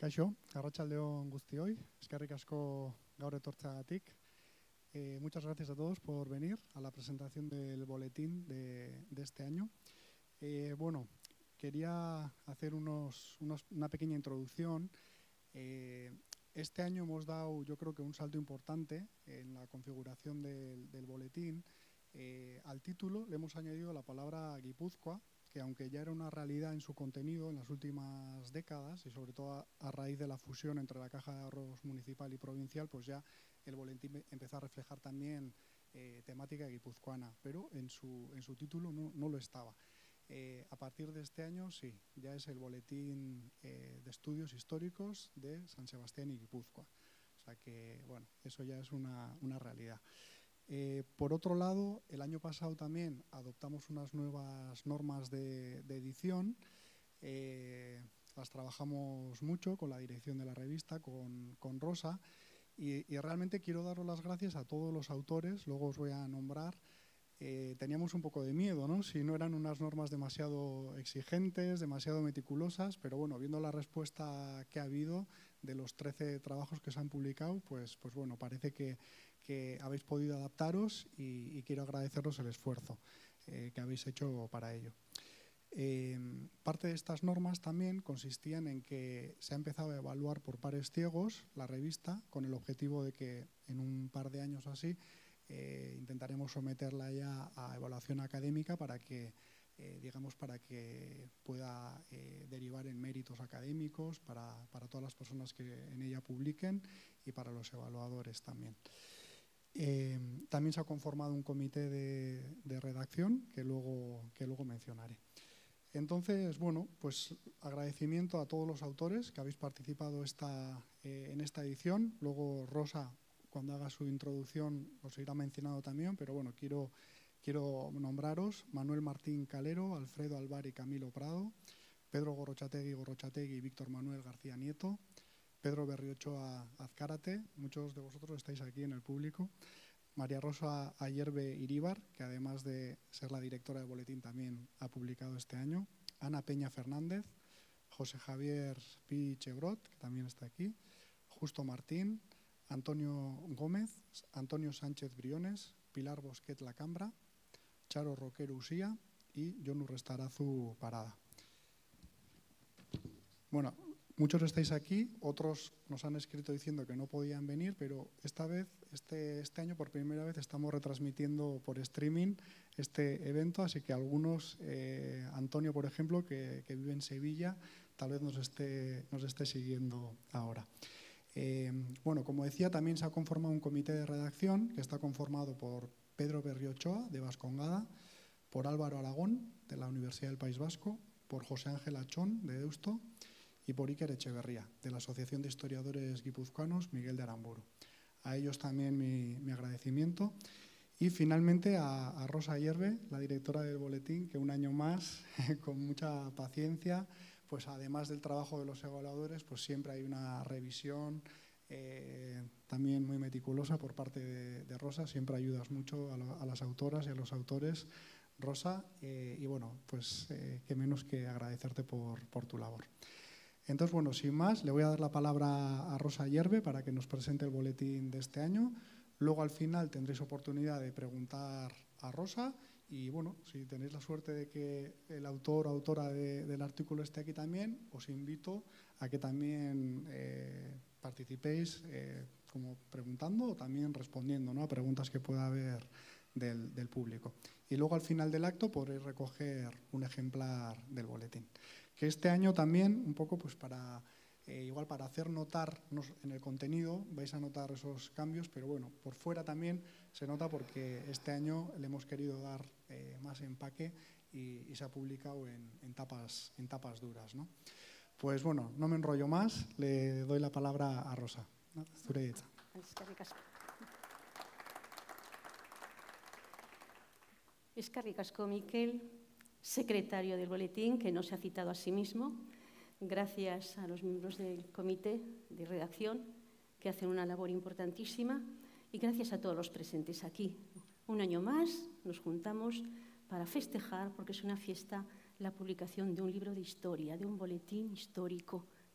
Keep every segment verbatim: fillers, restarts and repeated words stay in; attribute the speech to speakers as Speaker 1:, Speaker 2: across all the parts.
Speaker 1: Kaixo, arratsaldeon guztioi, eskerrik asko gaur etortzeagatik. Eh, muchas gracias a todos por venir a la presentación del boletín de, de este año. Eh, bueno, quería hacer unos, unos, una pequeña introducción. Eh, este año hemos dado, yo creo que un salto importante en la configuración del, del boletín. Eh, al título le hemos añadido la palabra Guipúzcoa, que aunque ya era una realidad en su contenido en las últimas décadas y sobre todo a, a raíz de la fusión entre la Caja de Ahorros municipal y provincial, pues ya el boletín empezó a reflejar también eh, temática guipuzcoana, pero en su, en su título no, no lo estaba. Eh, a partir de este año, sí, ya es el boletín eh, de estudios históricos de San Sebastián y Guipúzcoa. O sea que, bueno, eso ya es una, una realidad. Eh, por otro lado, el año pasado también adoptamos unas nuevas normas de, de edición. Eh, las trabajamos mucho con la dirección de la revista, con, con Rosa, y, y realmente quiero daros las gracias a todos los autores, luego os voy a nombrar. Eh, teníamos un poco de miedo, ¿no? Si no eran unas normas demasiado exigentes, demasiado meticulosas, pero bueno, viendo la respuesta que ha habido de los trece trabajos que se han publicado, pues, pues bueno, parece que, que habéis podido adaptaros y, y quiero agradeceros el esfuerzo eh, que habéis hecho para ello. Eh, parte de estas normas también consistían en que se ha empezado a evaluar por pares ciegos la revista con el objetivo de que en un par de años así Eh, intentaremos someterla ya a evaluación académica para que, eh, digamos, para que pueda eh, derivar en méritos académicos para, para todas las personas que en ella publiquen y para los evaluadores también. Eh, también se ha conformado un comité de, de redacción que luego, que luego mencionaré. Entonces, bueno, pues agradecimiento a todos los autores que habéis participado esta, eh, en esta edición. Luego Rosa, cuando haga su introducción, os irá mencionado también, pero bueno, quiero, quiero nombraros Manuel Martín Calero, Alfredo Alvar y Camilo Prado, Pedro Gorrochategui Gorrochategui y Víctor Manuel García Nieto, Pedro Berriochoa Azcárate, muchos de vosotros estáis aquí en el público, María Rosa Ayerbe Iríbar, que además de ser la directora del boletín también ha publicado este año, Ana Peña Fernández, José Javier Pi Chebrot, que también está aquí, Justo Martín, Antonio Gómez, Antonio Sánchez Briones, Pilar Bosquet Lacambra, Charo Roquero Usía y Jonu Restarazu Parada. Bueno, muchos estáis aquí, otros nos han escrito diciendo que no podían venir, pero esta vez, este, este año por primera vez estamos retransmitiendo por streaming este evento, así que algunos, eh, Antonio por ejemplo, que, que vive en Sevilla, tal vez nos esté, nos esté siguiendo ahora. Eh, bueno, como decía, también se ha conformado un comité de redacción que está conformado por Pedro Berriochoa, de Vascongada, por Álvaro Aragón, de la Universidad del País Vasco, por José Ángel Achón, de Deusto, y por Iker Echeverría, de la Asociación de Historiadores Guipuzcoanos Miguel de Aramburu. A ellos también mi, mi agradecimiento. Y finalmente a, a Rosa Ayerbe, la directora del boletín, que un año más, con mucha paciencia, pues además del trabajo de los evaluadores, pues siempre hay una revisión eh, también muy meticulosa por parte de, de Rosa. Siempre ayudas mucho a, lo, a las autoras y a los autores, Rosa, eh, y bueno, pues eh, qué menos que agradecerte por, por tu labor. Entonces, bueno, sin más, le voy a dar la palabra a Rosa Ayerbe para que nos presente el boletín de este año. Luego, al final, tendréis oportunidad de preguntar a Rosa. Y bueno, si tenéis la suerte de que el autor o autora de, del artículo esté aquí también, os invito a que también eh, participéis eh, como preguntando o también respondiendo, ¿no?, a preguntas que pueda haber del, del público. Y luego al final del acto podréis recoger un ejemplar del boletín. Que este año también, un poco pues para... Eh, igual para hacer notar en el contenido, vais a notar esos cambios, pero bueno, por fuera también se nota porque este año le hemos querido dar eh, más empaque y, y se ha publicado en, en, tapas, en tapas duras, ¿no? Pues bueno, no me enrollo más, le doy la palabra a Rosa. Zureitza.
Speaker 2: Eskerrik asko, Miquel, secretario del boletín, que no se ha citado a sí mismo. Gracias a los miembros del comité de redacción, que hacen una labor importantísima, y gracias a todos los presentes aquí. Un año más nos juntamos para festejar, porque es una fiesta, la publicación de un libro de historia, de un boletín histórico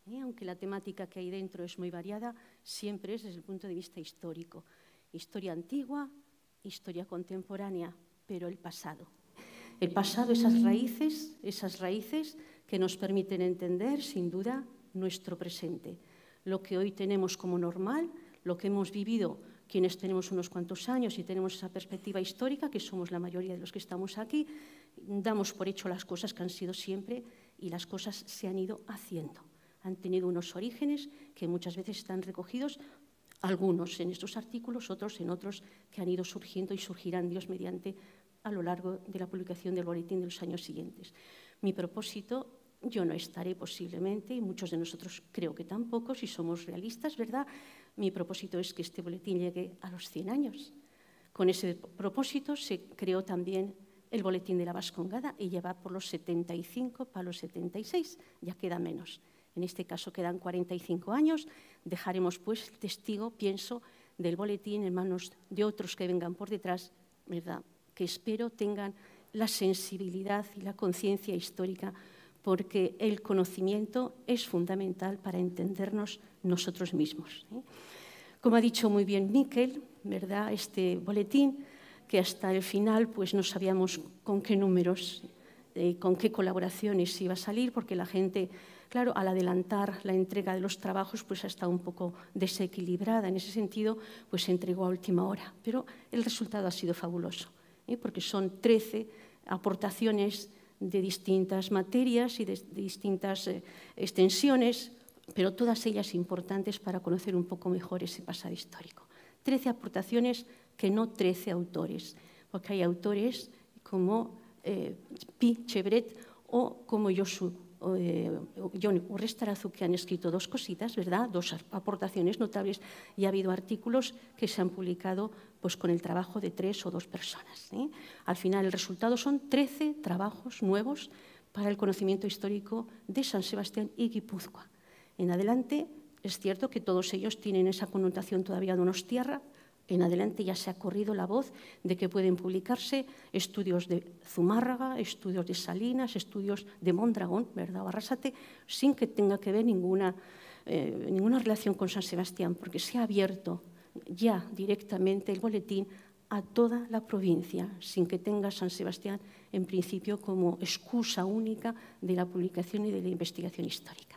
Speaker 2: ¿eh? Aunque la temática que hay dentro es muy variada, siempre es desde el punto de vista histórico. Historia antigua, historia contemporánea, pero el pasado. El pasado, esas raíces, esas raíces que nos permiten entender, sin duda, nuestro presente. Lo que hoy tenemos como normal, lo que hemos vivido quienes tenemos unos cuantos años y tenemos esa perspectiva histórica, que somos la mayoría de los que estamos aquí, damos por hecho las cosas que han sido siempre y las cosas se han ido haciendo. Han tenido unos orígenes que muchas veces están recogidos, algunos en estos artículos, otros en otros que han ido surgiendo y surgirán, Dios mediante, a lo largo de la publicación del boletín de los años siguientes. Mi propósito, yo no estaré posiblemente, y muchos de nosotros creo que tampoco, si somos realistas, ¿verdad? Mi propósito es que este boletín llegue a los cien años. Con ese propósito se creó también el boletín de la Vascongada y lleva por los setenta y cinco para los setenta y seis, ya queda menos. En este caso quedan cuarenta y cinco años, dejaremos pues el testigo, pienso, del boletín en manos de otros que vengan por detrás, ¿verdad?, que espero tengan la sensibilidad y la conciencia histórica, porque el conocimiento es fundamental para entendernos nosotros mismos, ¿eh? Como ha dicho muy bien Miquel, ¿verdad?, este boletín, que hasta el final pues no sabíamos con qué números, eh, con qué colaboraciones iba a salir, porque la gente, claro, al adelantar la entrega de los trabajos, pues ha estado un poco desequilibrada. En ese sentido, pues se entregó a última hora. Pero el resultado ha sido fabuloso, ¿eh? Porque son trece aportaciones de distintas materias y de, de distintas eh, extensiones, pero todas ellas importantes para conocer un poco mejor ese pasado histórico. Trece aportaciones que no trece autores, porque hay autores como eh, Pi Chevret o como Josu Eh, Jon Urrestarazu, que han escrito dos cositas, ¿verdad?, dos aportaciones notables, y ha habido artículos que se han publicado pues, con el trabajo de tres o dos personas, ¿eh? Al final el resultado son trece trabajos nuevos para el conocimiento histórico de San Sebastián y Guipúzcoa. En adelante es cierto que todos ellos tienen esa connotación todavía de Donostierra. En adelante ya se ha corrido la voz de que pueden publicarse estudios de Zumárraga, estudios de Salinas, estudios de Mondragón, ¿verdad?, o Arrasate, sin que tenga que ver ninguna, eh, ninguna relación con San Sebastián, porque se ha abierto ya directamente el boletín a toda la provincia, sin que tenga San Sebastián en principio como excusa única de la publicación y de la investigación histórica.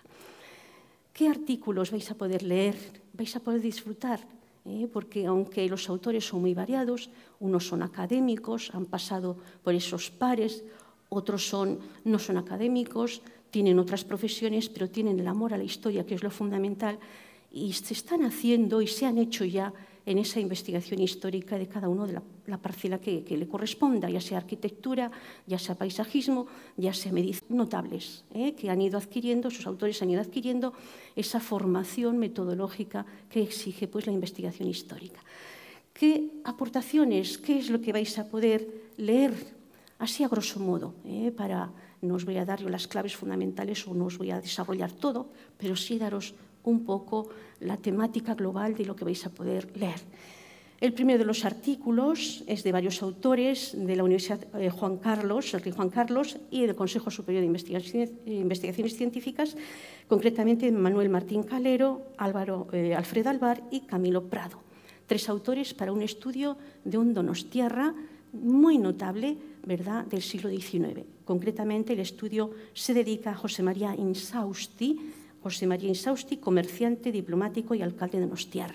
Speaker 2: ¿Qué artículos vais a poder leer? ¿Vais a poder disfrutar? Eh, porque aunque los autores son muy variados, unos son académicos, han pasado por esos pares, otros son, no son académicos, tienen otras profesiones, pero tienen el amor a la historia, que es lo fundamental, y se están haciendo y se han hecho ya en esa investigación histórica de cada uno de la, la parcela que, que le corresponda, ya sea arquitectura, ya sea paisajismo, ya sea medicina, notables, ¿eh? que han ido adquiriendo, sus autores han ido adquiriendo esa formación metodológica que exige pues, la investigación histórica. ¿Qué aportaciones, qué es lo que vais a poder leer? Así a grosso modo, ¿eh? para, no os voy a dar yo las claves fundamentales o no os voy a desarrollar todo, pero sí daros un poco la temática global de lo que vais a poder leer. El primero de los artículos es de varios autores de la Universidad eh, Juan Carlos, el Rey Juan Carlos, y del Consejo Superior de Investigaciones, Investigaciones Científicas, concretamente Manuel Martín Calero, Álvaro, eh, Alfredo Alvar y Camilo Prado. Tres autores para un estudio de un Donostierra muy notable, ¿verdad?, del siglo diecinueve. Concretamente, el estudio se dedica a José María Insausti, José María Insausti, comerciante, diplomático y alcalde de Donostierra.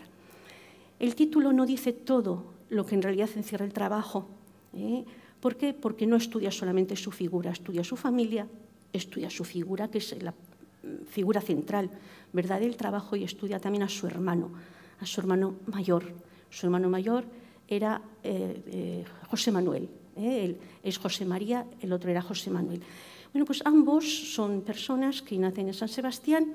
Speaker 2: El título no dice todo lo que en realidad encierra el trabajo. ¿eh? ¿Por qué? Porque no estudia solamente su figura, estudia su familia, estudia su figura, que es la figura central, ¿verdad?, del trabajo, y estudia también a su hermano, a su hermano mayor. Su hermano mayor era eh, eh, José Manuel, ¿eh? Él es José María, el otro era José Manuel. Bueno, pues ambos son personas que nacen en San Sebastián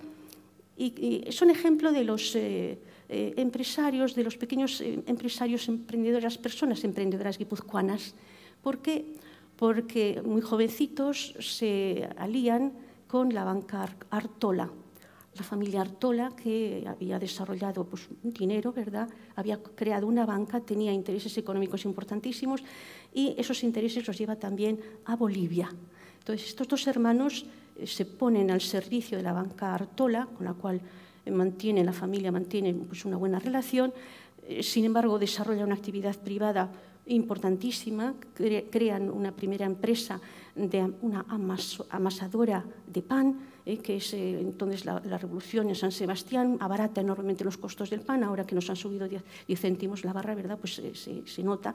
Speaker 2: y, y son ejemplo de los eh, eh, empresarios, de los pequeños eh, empresarios emprendedores, las personas emprendedoras guipuzcoanas. ¿Por qué? Porque muy jovencitos se alían con la banca Artola. La familia Artola, que había desarrollado pues, un dinero, ¿verdad?, había creado una banca, tenía intereses económicos importantísimos y esos intereses los lleva también a Bolivia. Entonces, estos dos hermanos eh, se ponen al servicio de la banca Artola, con la cual eh, mantiene, la familia mantiene pues, una buena relación. Eh, sin embargo, desarrolla una actividad privada importantísima, cre crean una primera empresa de una amas amasadora de pan, eh, que es eh, entonces la, la revolución en San Sebastián, abarata enormemente los costos del pan, ahora que nos han subido diez céntimos la barra, ¿verdad? Pues eh, se, se nota.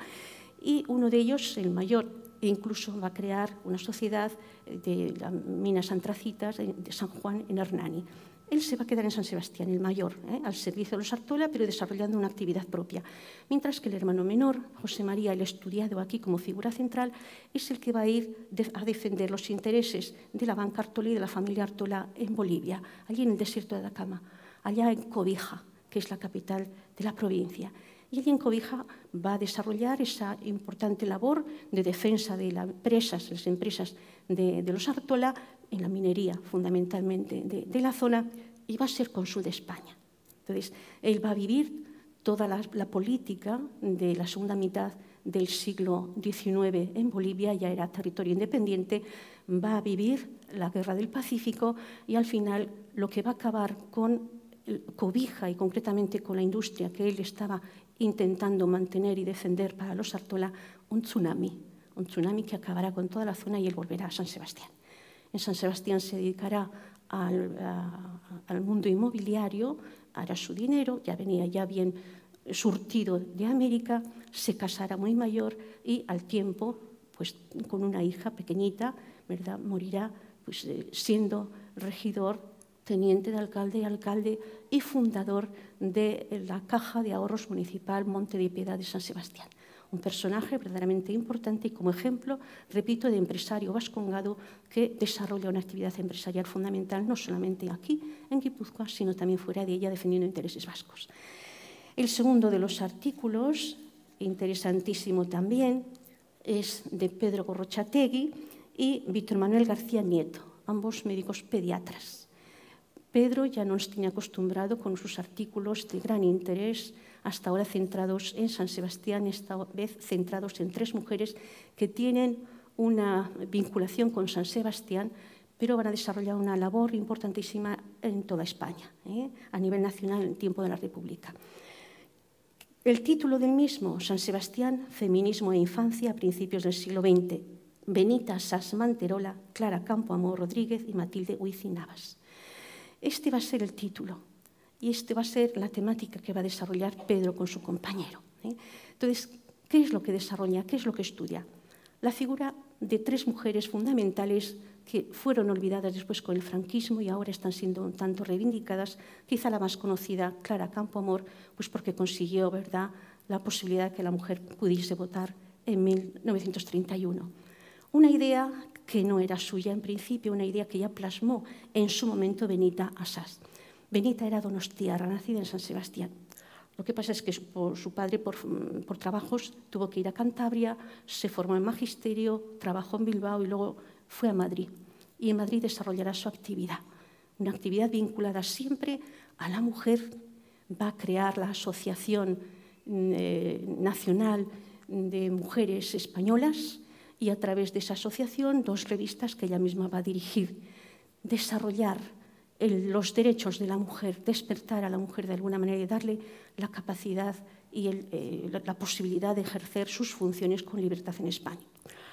Speaker 2: Y uno de ellos, el mayor, incluso va a crear una sociedad de las minas antracitas de San Juan en Hernani. Él se va a quedar en San Sebastián, el mayor, ¿eh? al servicio de los Artola, pero desarrollando una actividad propia. Mientras que el hermano menor, José María, el estudiado aquí como figura central, es el que va a ir a defender los intereses de la banca Artola y de la familia Artola en Bolivia, allí en el desierto de Atacama, allá en Cobija, que es la capital de la provincia. Y allí en Cobija va a desarrollar esa importante labor de defensa de las empresas, las empresas de, de los Artola, en la minería fundamentalmente de, de la zona, y va a ser cónsul de España. Entonces, él va a vivir toda la, la política de la segunda mitad del siglo diecinueve en Bolivia, ya era territorio independiente, va a vivir la Guerra del Pacífico y al final lo que va a acabar con Cobija y concretamente con la industria que él estaba intentando mantener y defender para los Artola, un tsunami, un tsunami que acabará con toda la zona y él volverá a San Sebastián. En San Sebastián se dedicará al, a, al mundo inmobiliario, hará su dinero, ya venía ya bien surtido de América, se casará muy mayor y al tiempo, pues con una hija pequeñita, ¿verdad? Morirá pues, eh, siendo regidor, teniente de alcalde, alcalde y fundador de la Caja de Ahorros Municipal Monte de Piedad de San Sebastián. Un personaje verdaderamente importante y como ejemplo, repito, de empresario vascongado que desarrolla una actividad empresarial fundamental no solamente aquí, en Guipúzcoa, sino también fuera de ella, defendiendo intereses vascos. El segundo de los artículos, interesantísimo también, es de Pedro Gorrochategui y Víctor Manuel García Nieto, ambos médicos pediatras. Pedro ya nos tiene acostumbrado con sus artículos de gran interés, hasta ahora centrados en San Sebastián, esta vez centrados en tres mujeres que tienen una vinculación con San Sebastián, pero van a desarrollar una labor importantísima en toda España, ¿eh? a nivel nacional en el tiempo de la República. El título del mismo, San Sebastián, Feminismo e Infancia a principios del siglo veinte, Benita Sas Manterola, Clara Campoamor Rodríguez y Matilde Huici Navas. Este va a ser el título. Y esta va a ser la temática que va a desarrollar Pedro con su compañero. ¿eh? Entonces, ¿qué es lo que desarrolla? ¿Qué es lo que estudia? La figura de tres mujeres fundamentales que fueron olvidadas después con el franquismo y ahora están siendo un tanto reivindicadas. Quizá la más conocida, Clara Campoamor, pues porque consiguió, ¿verdad?, la posibilidad de que la mujer pudiese votar en mil novecientos treinta y uno. Una idea que no era suya en principio, una idea que ya plasmó en su momento Benita Assas. Benita era donostiarra, nacida en San Sebastián. Lo que pasa es que por su padre, por, por trabajos, tuvo que ir a Cantabria, se formó en magisterio, trabajó en Bilbao y luego fue a Madrid. Y en Madrid desarrollará su actividad, una actividad vinculada siempre a la mujer. Va a crear la Asociación eh, Nacional de Mujeres Españolas y a través de esa asociación dos revistas que ella misma va a dirigir. Desarrollar El, los derechos de la mujer, despertar a la mujer de alguna manera y darle la capacidad y el, eh, la, la posibilidad de ejercer sus funciones con libertad en España.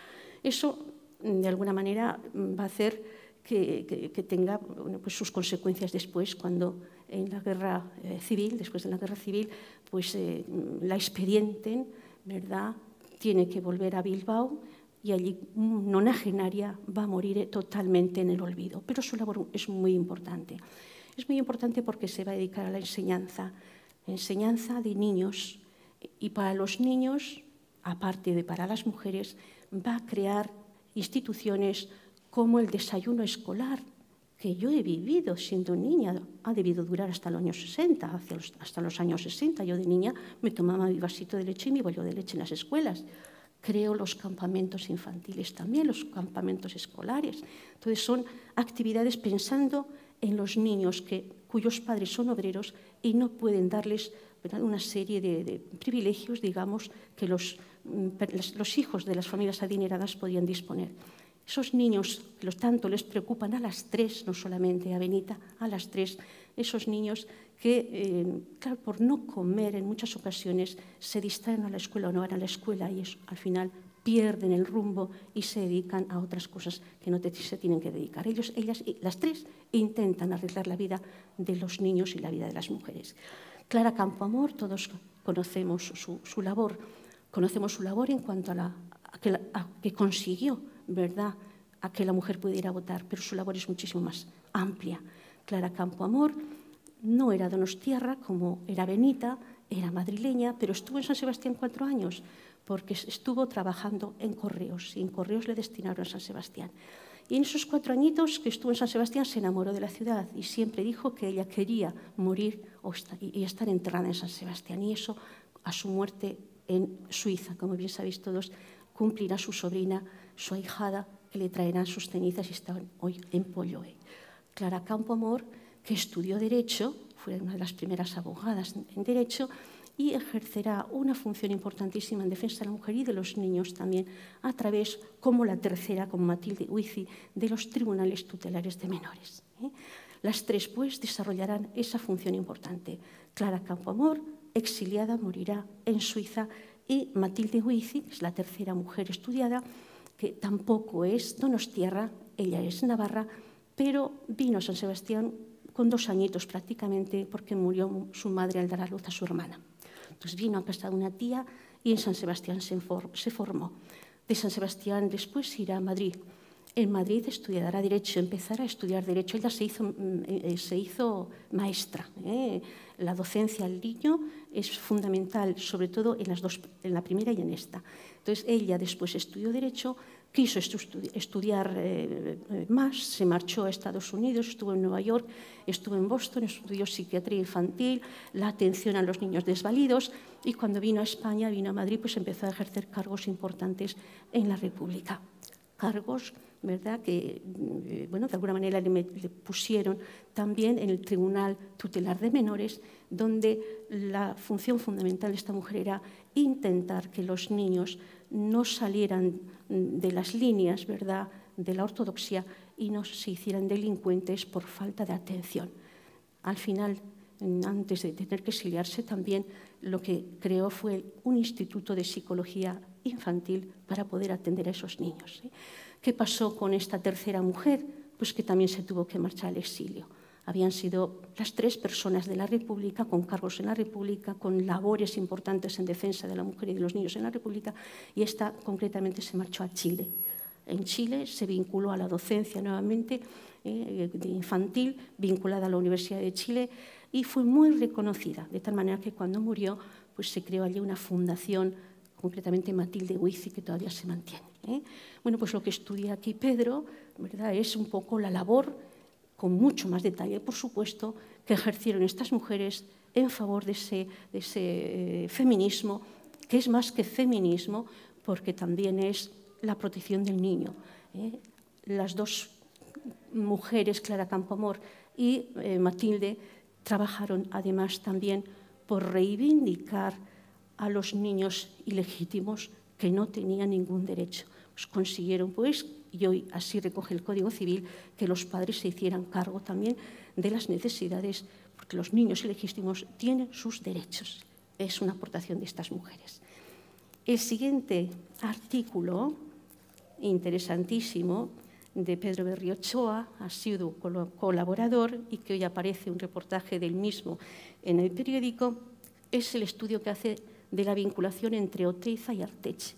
Speaker 2: Eso, de alguna manera, va a hacer que, que, que tenga bueno, pues sus consecuencias después, cuando en la guerra eh, civil, después de la guerra civil, pues eh, la expedienten, ¿verdad?, tiene que volver a Bilbao, y allí nonagenaria va a morir totalmente en el olvido. Pero su labor es muy importante. Es muy importante porque se va a dedicar a la enseñanza, enseñanza de niños. Y para los niños, aparte de para las mujeres, va a crear instituciones como el desayuno escolar, que yo he vivido siendo niña, ha debido durar hasta los años sesenta, hacia los, hasta los años sesenta. Yo de niña me tomaba mi vasito de leche y mi bollo de leche en las escuelas. Creo los campamentos infantiles también, los campamentos escolares. Entonces son actividades pensando en los niños que, cuyos padres son obreros y no pueden darles, ¿verdad?, una serie de, de privilegios, digamos, que los, los hijos de las familias adineradas podían disponer. Esos niños que los tanto les preocupan a las tres, no solamente a Benita, a las tres, esos niños que, eh, claro, por no comer en muchas ocasiones se distraen a la escuela o no van a la escuela y eso, al final pierden el rumbo y se dedican a otras cosas que no te, se tienen que dedicar. Ellos, ellas, las tres intentan arreglar la vida de los niños y la vida de las mujeres. Clara Campoamor, todos conocemos su, su labor, conocemos su labor en cuanto a, la, a, que, a que consiguió, ¿verdad?, a que la mujer pudiera votar, pero su labor es muchísimo más amplia. Clara Campoamor no era donostiarra como era Benita, era madrileña, pero estuvo en San Sebastián cuatro años, porque estuvo trabajando en Correos, y en Correos le destinaron a San Sebastián. Y en esos cuatro añitos que estuvo en San Sebastián se enamoró de la ciudad y siempre dijo que ella quería morir y estar enterrada en San Sebastián. Y eso, a su muerte en Suiza, como bien sabéis todos, cumplirá su sobrina, su ahijada, que le traerán sus cenizas y están hoy en Polloe. Clara Campoamor, que estudió Derecho, fue una de las primeras abogadas en Derecho y ejercerá una función importantísima en defensa de la mujer y de los niños también a través, como la tercera, como Matilde Huici, de los tribunales tutelares de menores. ¿eh? Las tres, pues, desarrollarán esa función importante. Clara Campoamor, exiliada, morirá en Suiza, y Matilde Huici, que es la tercera mujer estudiada, que tampoco es donostiarra, ella es navarra, pero vino a San Sebastián con dos añitos prácticamente porque murió su madre al dar a luz a su hermana. Entonces vino a casa de una tía y en San Sebastián se, se formó. De San Sebastián después irá a Madrid. En Madrid estudiará Derecho, empezará a estudiar Derecho. Ella se hizo, se hizo maestra. ¿eh? La docencia al niño es fundamental, sobre todo en, las dos, en la primera y en esta. Entonces ella después estudió Derecho, quiso estudi estudiar eh, más, se marchó a Estados Unidos, estuvo en Nueva York, estuvo en Boston, estudió psiquiatría infantil, la atención a los niños desvalidos y cuando vino a España, vino a Madrid, pues empezó a ejercer cargos importantes en la República. Cargos, ¿verdad?, que bueno, de alguna manera le, le pusieron también en el Tribunal Tutelar de Menores, donde la función fundamental de esta mujer era intentar que los niños no salieran de las líneas, ¿verdad?, de la ortodoxia y no se hicieran delincuentes por falta de atención. Al final, antes de tener que exiliarse, también lo que creó fue un instituto de psicología infantil para poder atender a esos niños. ¿eh? ¿Qué pasó con esta tercera mujer? Pues que también se tuvo que marchar al exilio. Habían sido las tres personas de la República, con cargos en la República, con labores importantes en defensa de la mujer y de los niños en la República, y esta concretamente se marchó a Chile. En Chile se vinculó a la docencia nuevamente, eh, de infantil, vinculada a la Universidad de Chile, y fue muy reconocida, de tal manera que cuando murió pues se creó allí una fundación, concretamente Matilde Huici, que todavía se mantiene. ¿eh? Bueno, pues lo que estudia aquí Pedro, ¿verdad?, es un poco la labor, con mucho más detalle, por supuesto, que ejercieron estas mujeres en favor de ese, de ese eh, feminismo, que es más que feminismo, porque también es la protección del niño. ¿eh? Las dos mujeres, Clara Campoamor y eh, Matilde, trabajaron además también por reivindicar a los niños ilegítimos que no tenían ningún derecho. Pues consiguieron, pues, y hoy así recoge el Código Civil, que los padres se hicieran cargo también de las necesidades, porque los niños ilegítimos tienen sus derechos. Es una aportación de estas mujeres. El siguiente artículo, interesantísimo, de Pedro Berriochoa, ha sido colaborador y que hoy aparece un reportaje del mismo en el periódico, es el estudio que hace de la vinculación entre Oteiza y Arteche.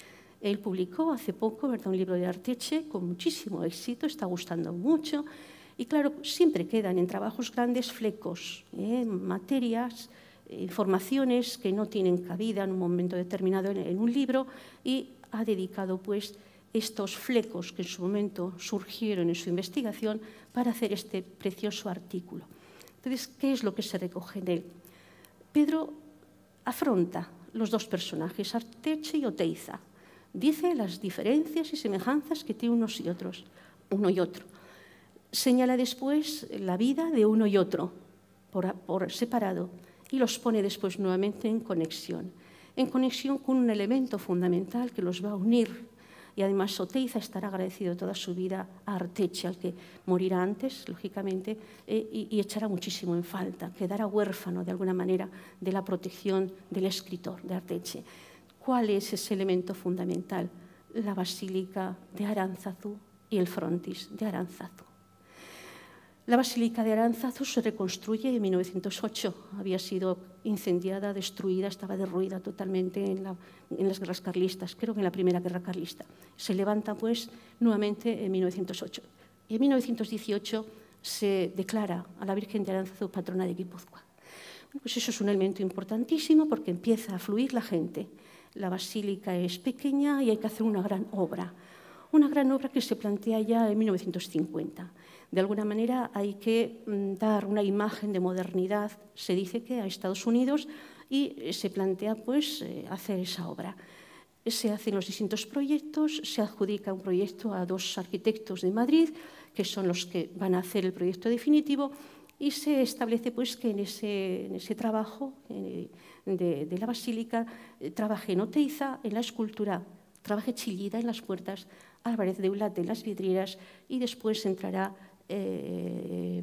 Speaker 2: Él publicó hace poco, ¿verdad?, un libro de Arteche con muchísimo éxito, está gustando mucho y claro, siempre quedan en trabajos grandes flecos, ¿eh? materias, informaciones que no tienen cabida en un momento determinado en, en un libro y ha dedicado pues estos flecos que en su momento surgieron en su investigación para hacer este precioso artículo. Entonces, ¿qué es lo que se recoge en él? Pedro afronta los dos personajes, Arteche y Oteiza. Dice las diferencias y semejanzas que tienen unos y otros, uno y otro. Señala después la vida de uno y otro, por, por separado, y los pone después nuevamente en conexión. En conexión con un elemento fundamental que los va a unir, y además Oteiza estará agradecido toda su vida a Arteche, al que morirá antes, lógicamente, eh, y, y echará muchísimo en falta, quedará huérfano de alguna manera de la protección del escritor, de Arteche. ¿Cuál es ese elemento fundamental? La Basílica de Aránzazu y el frontis de Aránzazu. La Basílica de Aránzazu se reconstruye en mil novecientos ocho. Había sido incendiada, destruida, estaba derruida totalmente en, la, en las guerras carlistas, creo que en la primera guerra carlista. Se levanta, pues, nuevamente en mil novecientos ocho. Y en mil novecientos dieciocho se declara a la Virgen de Aránzazu patrona de Guipúzcoa. Bueno, pues eso es un elemento importantísimo porque empieza a fluir la gente. La basílica es pequeña y hay que hacer una gran obra. Una gran obra que se plantea ya en mil novecientos cincuenta. De alguna manera hay que dar una imagen de modernidad, se dice que a Estados Unidos, y se plantea pues hacer esa obra. Se hacen los distintos proyectos, se adjudica un proyecto a dos arquitectos de Madrid, que son los que van a hacer el proyecto definitivo, y se establece pues que en ese, en ese trabajo eh, de, de la basílica eh, trabaje Oteiza en la escultura, trabaje Chillida en las puertas, Álvarez de Ulate en las vidrieras, y después entrará Eh,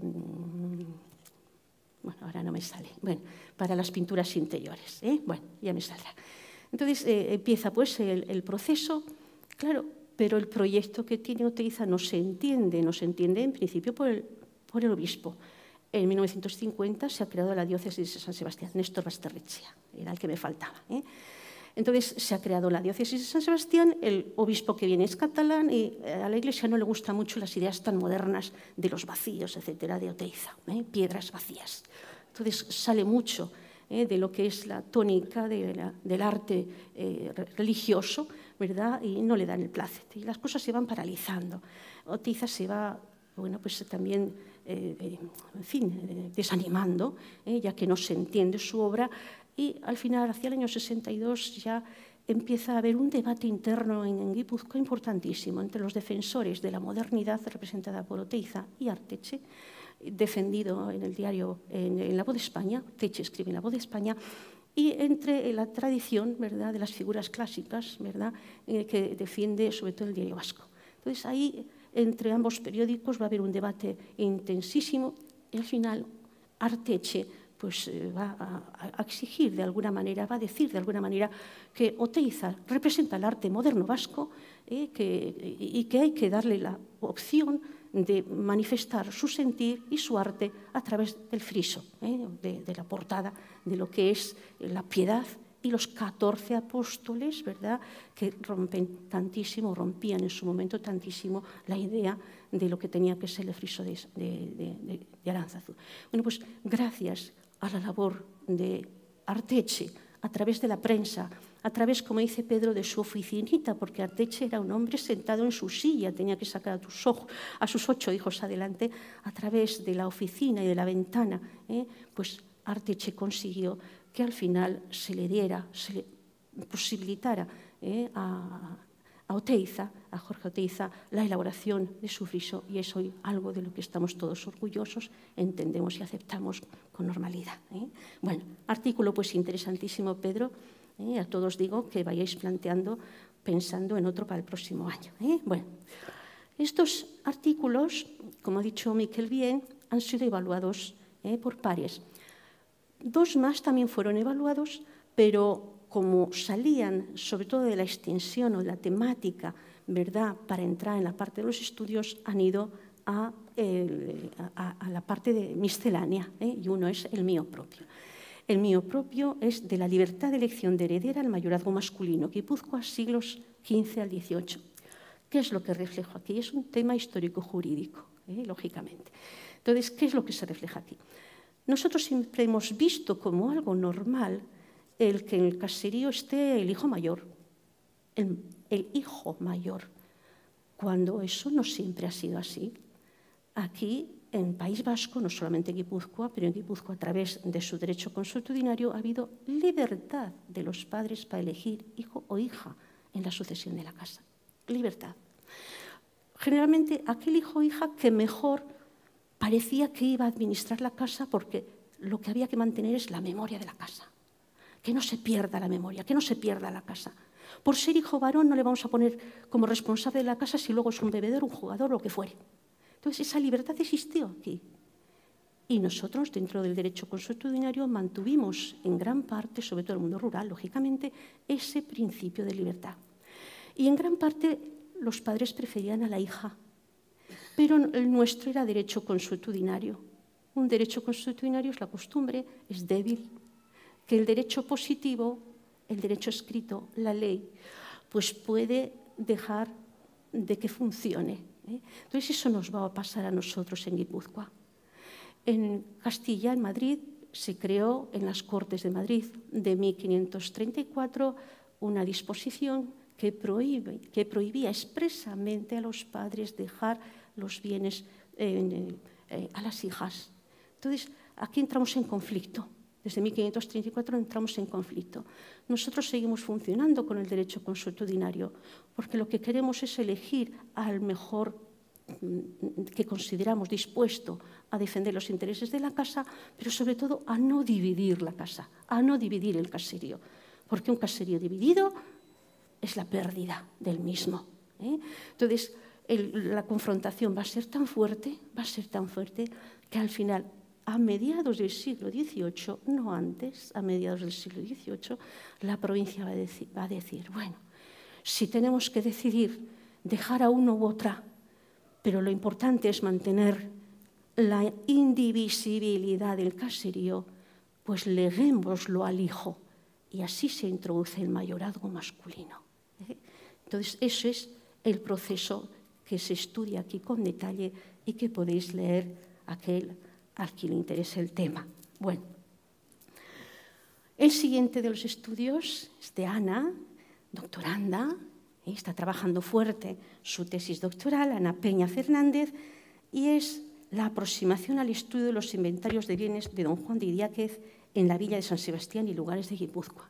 Speaker 2: bueno, ahora no me sale, bueno, para las pinturas interiores, ¿eh? Bueno, ya me saldrá. Entonces eh, empieza pues el, el proceso, claro, pero el proyecto que tiene Oteiza no se entiende, no se entiende en principio por el, por el obispo. En mil novecientos cincuenta se ha creado la diócesis de San Sebastián, Néstor Basterrechea, era el que me faltaba, ¿eh? Entonces se ha creado la diócesis de San Sebastián, el obispo que viene es catalán y a la Iglesia no le gustan mucho las ideas tan modernas de los vacíos, etcétera, de Oteiza, ¿eh? Piedras vacías. Entonces sale mucho ¿eh? de lo que es la tónica de la, del arte eh, religioso, ¿verdad? Y no le dan el plácete y las cosas se van paralizando. Oteiza se va, bueno, pues también, eh, en fin, eh, desanimando, ¿eh? ya que no se entiende su obra. Y al final, hacia el año sesenta y dos, ya empieza a haber un debate interno en Guipúzcoa importantísimo entre los defensores de la modernidad representada por Oteiza y Arteche, defendido en el diario, en, en La Voz de España, Oteiza escribe en La Voz de España, y entre la tradición, ¿verdad?, de las figuras clásicas, ¿verdad?, eh, que defiende sobre todo el Diario Vasco. Entonces ahí, entre ambos periódicos, va a haber un debate intensísimo y al final Arteche pues va a exigir de alguna manera, va a decir de alguna manera que Oteiza representa el arte moderno vasco eh, que, y que hay que darle la opción de manifestar su sentir y su arte a través del friso, eh, de, de la portada, de lo que es la piedad y los catorce apóstoles, ¿verdad?, que rompen tantísimo, rompían en su momento tantísimo la idea de lo que tenía que ser el friso de, de, de, de Aránzazu. Bueno, pues gracias a la labor de Arteche, a través de la prensa, a través, como dice Pedro, de su oficinita, porque Arteche era un hombre sentado en su silla, tenía que sacar a, tus ojos, a sus ocho hijos adelante, a través de la oficina y de la ventana, ¿eh? Pues Arteche consiguió que al final se le diera, se le posibilitara ¿eh? a, a Oteiza, a Jorge Oteiza, la elaboración de su friso, y es hoy algo de lo que estamos todos orgullosos, entendemos y aceptamos con normalidad, ¿eh? Bueno, artículo pues interesantísimo, Pedro, ¿eh? A todos digo que vayáis planteando, pensando en otro para el próximo año, ¿eh? Bueno, estos artículos, como ha dicho Miquel bien, han sido evaluados ¿eh? por pares. Dos más también fueron evaluados, pero como salían sobre todo de la extensión o de la temática, ¿verdad?, para entrar en la parte de los estudios, han ido a, el, a, a la parte de miscelánea, ¿eh? Y uno es el mío propio. El mío propio es de la libertad de elección de heredera al mayorazgo masculino, Guipúzcoa, siglos quince al dieciocho. ¿Qué es lo que reflejo aquí? Es un tema histórico-jurídico, ¿eh? lógicamente. Entonces, ¿qué es lo que se refleja aquí? Nosotros siempre hemos visto como algo normal el que en el caserío esté el hijo mayor, el, el hijo mayor, cuando eso no siempre ha sido así. Aquí, en País Vasco, no solamente en Guipúzcoa, pero en Guipúzcoa a través de su derecho consuetudinario ha habido libertad de los padres para elegir hijo o hija en la sucesión de la casa. Libertad. Generalmente aquel hijo o hija que mejor parecía que iba a administrar la casa porque lo que había que mantener es la memoria de la casa. que no se pierda la memoria, que no se pierda la casa. Por ser hijo varón no le vamos a poner como responsable de la casa si luego es un bebedor, un jugador, lo que fuere. Entonces, esa libertad existió aquí. Y nosotros, dentro del derecho consuetudinario, mantuvimos en gran parte, sobre todo el mundo rural, lógicamente, ese principio de libertad. Y en gran parte los padres preferían a la hija, pero el nuestro era derecho consuetudinario. Un derecho consuetudinario es la costumbre, es débil, que el derecho positivo, el derecho escrito, la ley, pues puede dejar de que funcione, ¿eh? Entonces eso nos va a pasar a nosotros en Guipúzcoa. En Castilla, en Madrid, se creó en las Cortes de Madrid de mil quinientos treinta y cuatro una disposición que, prohíbe, que prohibía expresamente a los padres dejar los bienes eh, eh, a las hijas. Entonces, aquí entramos en conflicto. Desde mil quinientos treinta y cuatro entramos en conflicto. Nosotros seguimos funcionando con el derecho consuetudinario porque lo que queremos es elegir al mejor que consideramos dispuesto a defender los intereses de la casa, pero sobre todo a no dividir la casa, a no dividir el caserío, porque un caserío dividido es la pérdida del mismo, ¿eh? Entonces, el, la confrontación va a ser tan fuerte, va a ser tan fuerte, que al final, a mediados del siglo dieciocho, no antes, a mediados del siglo dieciocho, la provincia va a decir, va a decir bueno, si tenemos que decidir dejar a uno u otra, pero lo importante es mantener la indivisibilidad del caserío, pues leguémoslo al hijo. Y así se introduce el mayorazgo masculino, ¿eh? Entonces, ese es el proceso que se estudia aquí con detalle y que podéis leer aquel a quien le interese el tema. Bueno, el siguiente de los estudios es de Ana, doctoranda. Está trabajando fuerte su tesis doctoral, Ana Peña Fernández, y es la aproximación al estudio de los inventarios de bienes de don Juan de Idiáquez en la villa de San Sebastián y lugares de Guipúzcoa.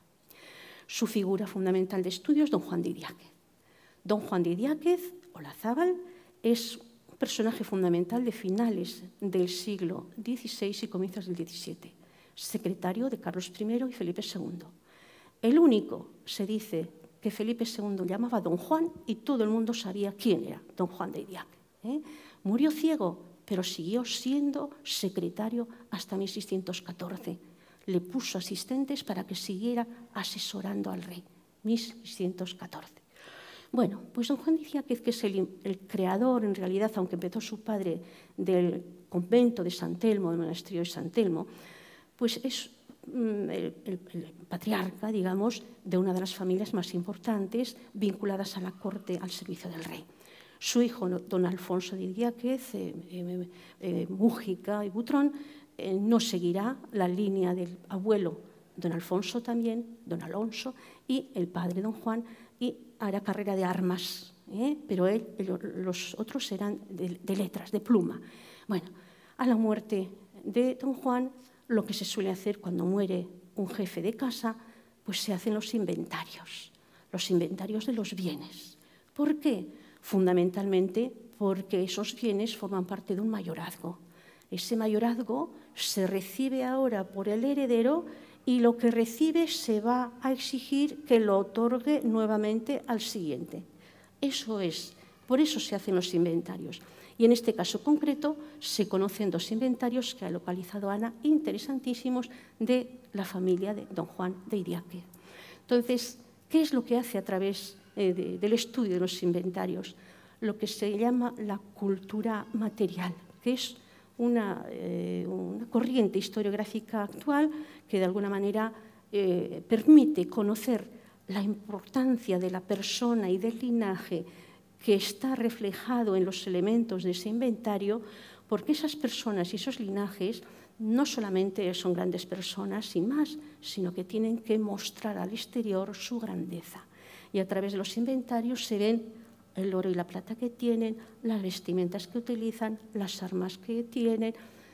Speaker 2: Su figura fundamental de estudio es don Juan de Idiáquez. Don Juan de Idiáquez, Olazábal, es un personaje fundamental de finales del siglo dieciséis y comienzos del diecisiete, secretario de Carlos primero y Felipe segundo. El único, se dice, que Felipe segundo llamaba don Juan y todo el mundo sabía quién era don Juan de Idiáquez, ¿eh? Murió ciego, pero siguió siendo secretario hasta mil seiscientos catorce. Le puso asistentes para que siguiera asesorando al rey, mil seiscientos catorce. Bueno, pues don Juan de Idiáquez, que es el, el creador, en realidad, aunque empezó su padre, del convento de San Telmo, del monasterio de San Telmo, pues es El, el, el patriarca, digamos, de una de las familias más importantes vinculadas a la corte, al servicio del rey. Su hijo, don Alfonso de Idiáquez, eh, eh, eh, Mújica y Butrón, eh, no seguirá la línea del abuelo, don Alfonso también, don Alonso, y el padre, don Juan, y hará carrera de armas, ¿eh? Pero él, los otros serán de, de letras, de pluma. Bueno, a la muerte de don Juan, lo que se suele hacer cuando muere un jefe de casa, pues se hacen los inventarios, los inventarios de los bienes. ¿Por qué? Fundamentalmente porque esos bienes forman parte de un mayorazgo. Ese mayorazgo se recibe ahora por el heredero y lo que recibe se va a exigir que lo otorgue nuevamente al siguiente. Eso es, por eso se hacen los inventarios. Y en este caso concreto se conocen dos inventarios que ha localizado Ana, interesantísimos, de la familia de don Juan de Idiáquez. Entonces, ¿qué es lo que hace a través eh, de, del estudio de los inventarios? Lo que se llama la cultura material, que es una, eh, una corriente historiográfica actual que de alguna manera eh, permite conocer la importancia de la persona y del linaje que está reflejado en los elementos de ese inventario, porque esas personas y esos linajes no solamente son grandes personas sin más, sino que tienen que mostrar al exterior su grandeza. Y a través de los inventarios se ven el oro y la plata que tienen, las vestimentas que utilizan, las armas que tienen,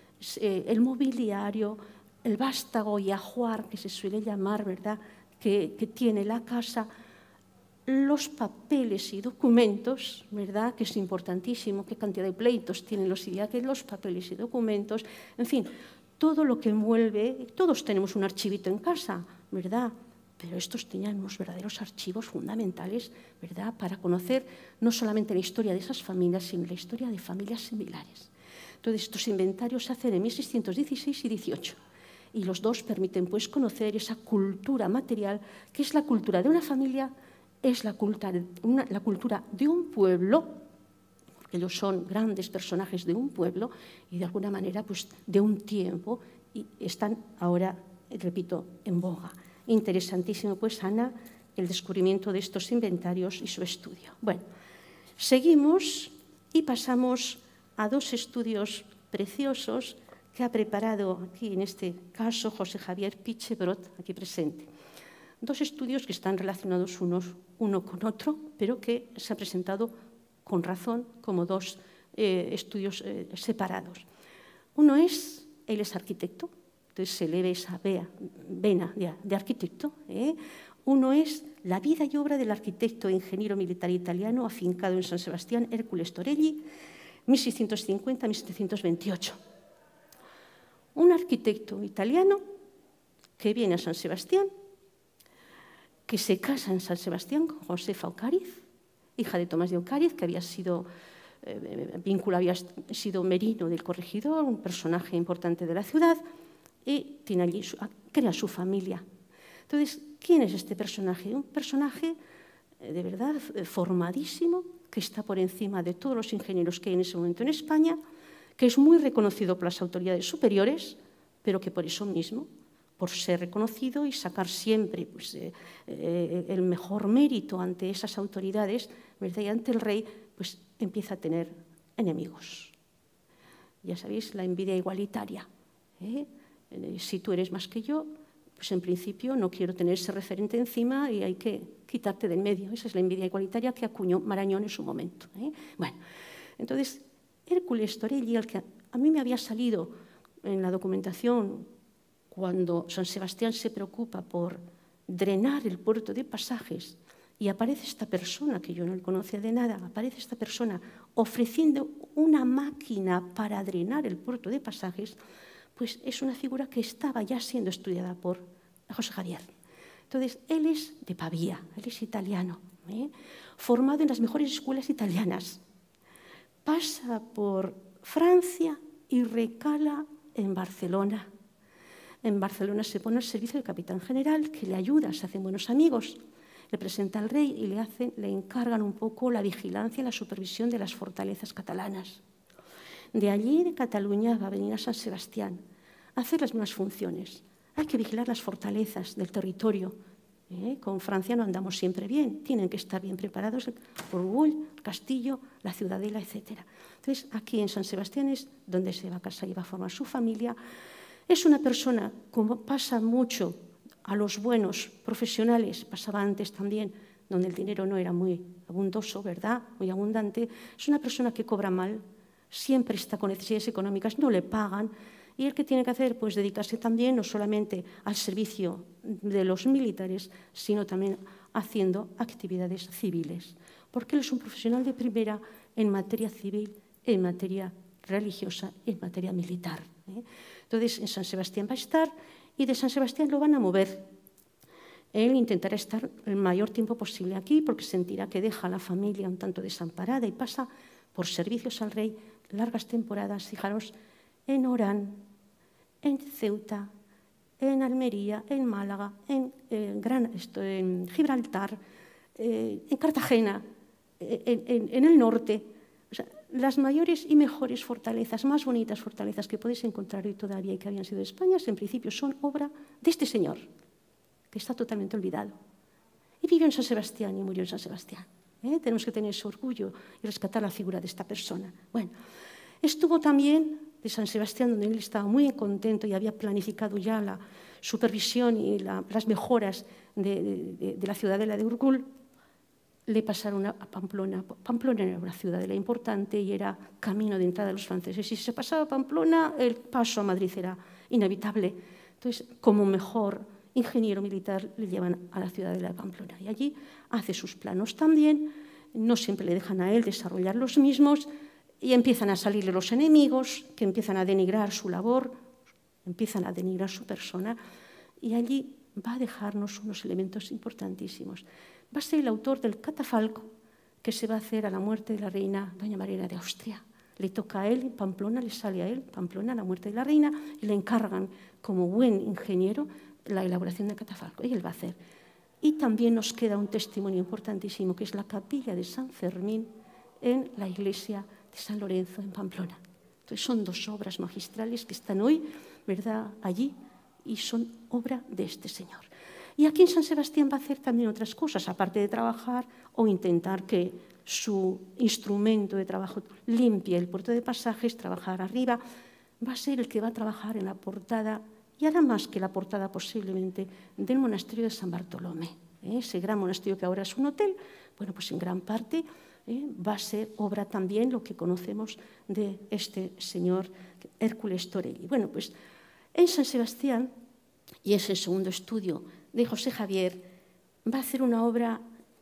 Speaker 2: el mobiliario, el vástago y ajuar, que se suele llamar, ¿verdad?, que, que tiene la casa, los papeles y documentos, ¿verdad?, que es importantísimo, qué cantidad de pleitos tienen los Idiáquez, los papeles y documentos, en fin, todo lo que envuelve. Todos tenemos un archivito en casa, ¿verdad? Pero estos tenían unos verdaderos archivos fundamentales, ¿verdad?, para conocer no solamente la historia de esas familias, sino la historia de familias similares. Entonces, estos inventarios se hacen en mil seiscientos dieciséis y dieciocho, y los dos permiten pues, conocer esa cultura material, que es la cultura de una familia, es la cultura, una, la cultura de un pueblo, porque ellos son grandes personajes de un pueblo, y de alguna manera pues, de un tiempo, y están ahora, repito, en boga. Interesantísimo, pues, Ana, el descubrimiento de estos inventarios y su estudio. Bueno, seguimos y pasamos a dos estudios preciosos que ha preparado aquí, en este caso, José Javier Pichebrot, aquí presente. Dos estudios que están relacionados unos, uno con otro, pero que se han presentado con razón como dos eh, estudios eh, separados. Uno es, él es arquitecto, entonces se le ve esa vea, vena de, de arquitecto. ¿eh? Uno es la vida y obra del arquitecto e ingeniero militar italiano afincado en San Sebastián, Hércules Torelli, mil seiscientos cincuenta a mil setecientos veintiocho. Un arquitecto italiano que viene a San Sebastián, que se casa en San Sebastián con Josefa Ocáriz, hija de Tomás de Ocáriz, que había sido, eh, vínculo había sido merino del corregidor, un personaje importante de la ciudad, y tiene allí su, crea su familia. Entonces, ¿quién es este personaje? Un personaje eh, de verdad formadísimo, que está por encima de todos los ingenieros que hay en ese momento en España, que es muy reconocido por las autoridades superiores, pero que por eso mismo, por ser reconocido y sacar siempre pues, eh, eh, el mejor mérito ante esas autoridades, ¿verdad? Y ante el rey, pues empieza a tener enemigos. Ya sabéis, la envidia igualitaria. ¿eh? Si tú eres más que yo, pues en principio no quiero tener ese referente encima y hay que quitarte del medio. Esa es la envidia igualitaria que acuñó Marañón en su momento. ¿eh? Bueno, entonces, Hércules Torelli, el que a mí me había salido en la documentación cuando San Sebastián se preocupa por drenar el puerto de Pasajes y aparece esta persona, que yo no conocía de nada, aparece esta persona ofreciendo una máquina para drenar el puerto de Pasajes, pues es una figura que estaba ya siendo estudiada por José Javier. Entonces, él es de Pavía, él es italiano, ¿eh? formado en las mejores escuelas italianas. Pasa por Francia y recala en Barcelona. En Barcelona se pone al servicio del capitán general, que le ayuda, se hacen buenos amigos. Le presenta al rey y le, hacen, le encargan un poco la vigilancia y la supervisión de las fortalezas catalanas. De allí, de Cataluña, va a venir a San Sebastián a hacer las mismas funciones. Hay que vigilar las fortalezas del territorio. ¿eh? Con Francia no andamos siempre bien, tienen que estar bien preparados por Orgullo, el castillo, la ciudadela, etcétera. Entonces, aquí en San Sebastián es donde se va a casar y va a formar su familia. Es una persona, como pasa mucho a los buenos profesionales, pasaba antes también, donde el dinero no era muy abundoso, ¿verdad? Muy abundante. Es una persona que cobra mal, siempre está con necesidades económicas, no le pagan, y el que tiene que hacer, pues dedicarse también no solamente al servicio de los militares, sino también haciendo actividades civiles, porque él es un profesional de primera en materia civil, en materia religiosa, en materia militar. ¿eh? Entonces, en San Sebastián va a estar y de San Sebastián lo van a mover. Él intentará estar el mayor tiempo posible aquí porque sentirá que deja a la familia un tanto desamparada y pasa por servicios al rey largas temporadas, fijaros, en Orán, en Ceuta, en Almería, en Málaga, en, eh, Gran, esto, en Gibraltar, eh, en Cartagena, eh, en, en, en el norte. O sea, las mayores y mejores fortalezas, más bonitas fortalezas que podéis encontrar hoy todavía y que habían sido de España, en principio son obra de este señor, que está totalmente olvidado. Y vivió en San Sebastián y murió en San Sebastián. ¿eh? Tenemos que tener ese orgullo y rescatar la figura de esta persona. Bueno, estuvo también de San Sebastián, donde él estaba muy contento y había planificado ya la supervisión y la, las mejoras de, de, de la ciudadela de Urgell. Le pasaron a Pamplona. Pamplona era una ciudadela importante y era camino de entrada de los franceses. Y si se pasaba a Pamplona, el paso a Madrid era inevitable. Entonces, como mejor ingeniero militar, le llevan a la ciudadela de Pamplona. Y allí hace sus planos también. No siempre le dejan a él desarrollar los mismos. Y empiezan a salirle los enemigos, que empiezan a denigrar su labor, empiezan a denigrar su persona. Y allí va a dejarnos unos elementos importantísimos. Va a ser el autor del catafalco que se va a hacer a la muerte de la reina doña Mariana de Austria. Le toca a él, en Pamplona, le sale a él, Pamplona, la muerte de la reina, y le encargan, como buen ingeniero, la elaboración del catafalco, y él va a hacer. Y también nos queda un testimonio importantísimo, que es la capilla de San Fermín en la iglesia de San Lorenzo, en Pamplona. Entonces, son dos obras magistrales que están hoy, ¿verdad?, allí, y son obra de este señor. Y aquí en San Sebastián va a hacer también otras cosas, aparte de trabajar o intentar que su instrumento de trabajo limpie el puerto de pasajes, trabajar arriba, va a ser el que va a trabajar en la portada, y hará más que la portada posiblemente, del monasterio de San Bartolomé. ¿eh? Ese gran monasterio que ahora es un hotel, bueno, pues en gran parte ¿eh? va a ser obra también lo que conocemos de este señor Hércules Torelli. Bueno, pues en San Sebastián, y es el segundo estudio de José Javier, va a hacer una obra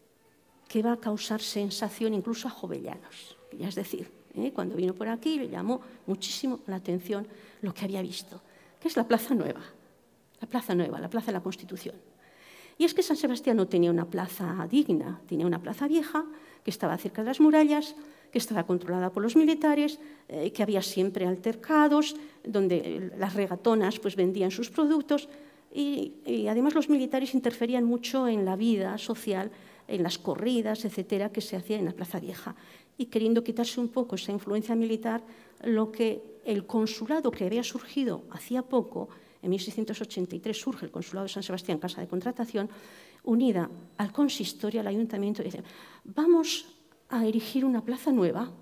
Speaker 2: que va a causar sensación incluso a jovellanos. Es decir, ¿eh? cuando vino por aquí le llamó muchísimo la atención lo que había visto, que es la Plaza Nueva, la Plaza Nueva, la Plaza de la Constitución. Y es que San Sebastián no tenía una plaza digna, tenía una plaza vieja que estaba cerca de las murallas, que estaba controlada por los militares, eh, que había siempre altercados, donde las regatonas pues, vendían sus productos, y, y además los militares interferían mucho en la vida social, en las corridas, etcétera, que se hacía en la Plaza Vieja. Y queriendo quitarse un poco esa influencia militar, lo que el consulado que había surgido hacía poco, en mil seiscientos ochenta y tres surge el consulado de San Sebastián, casa de contratación, unida al consistorio, al ayuntamiento, y dice, vamos a erigir una plaza nueva,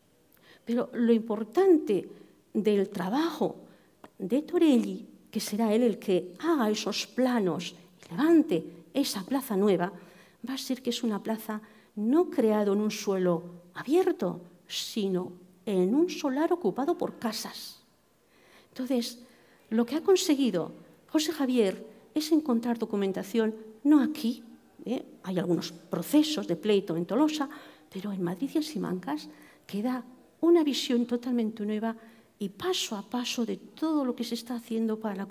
Speaker 2: pero lo importante del trabajo de Torelli, que será él el que haga esos planos y levante esa plaza nueva, va a ser que es una plaza no creada en un suelo abierto, sino en un solar ocupado por casas. Entonces, lo que ha conseguido José Javier es encontrar documentación, no aquí, ¿eh? hay algunos procesos de pleito en Tolosa, pero en Madrid y en Simancas queda una visión totalmente nueva y paso a paso de todo lo que se está haciendo para la,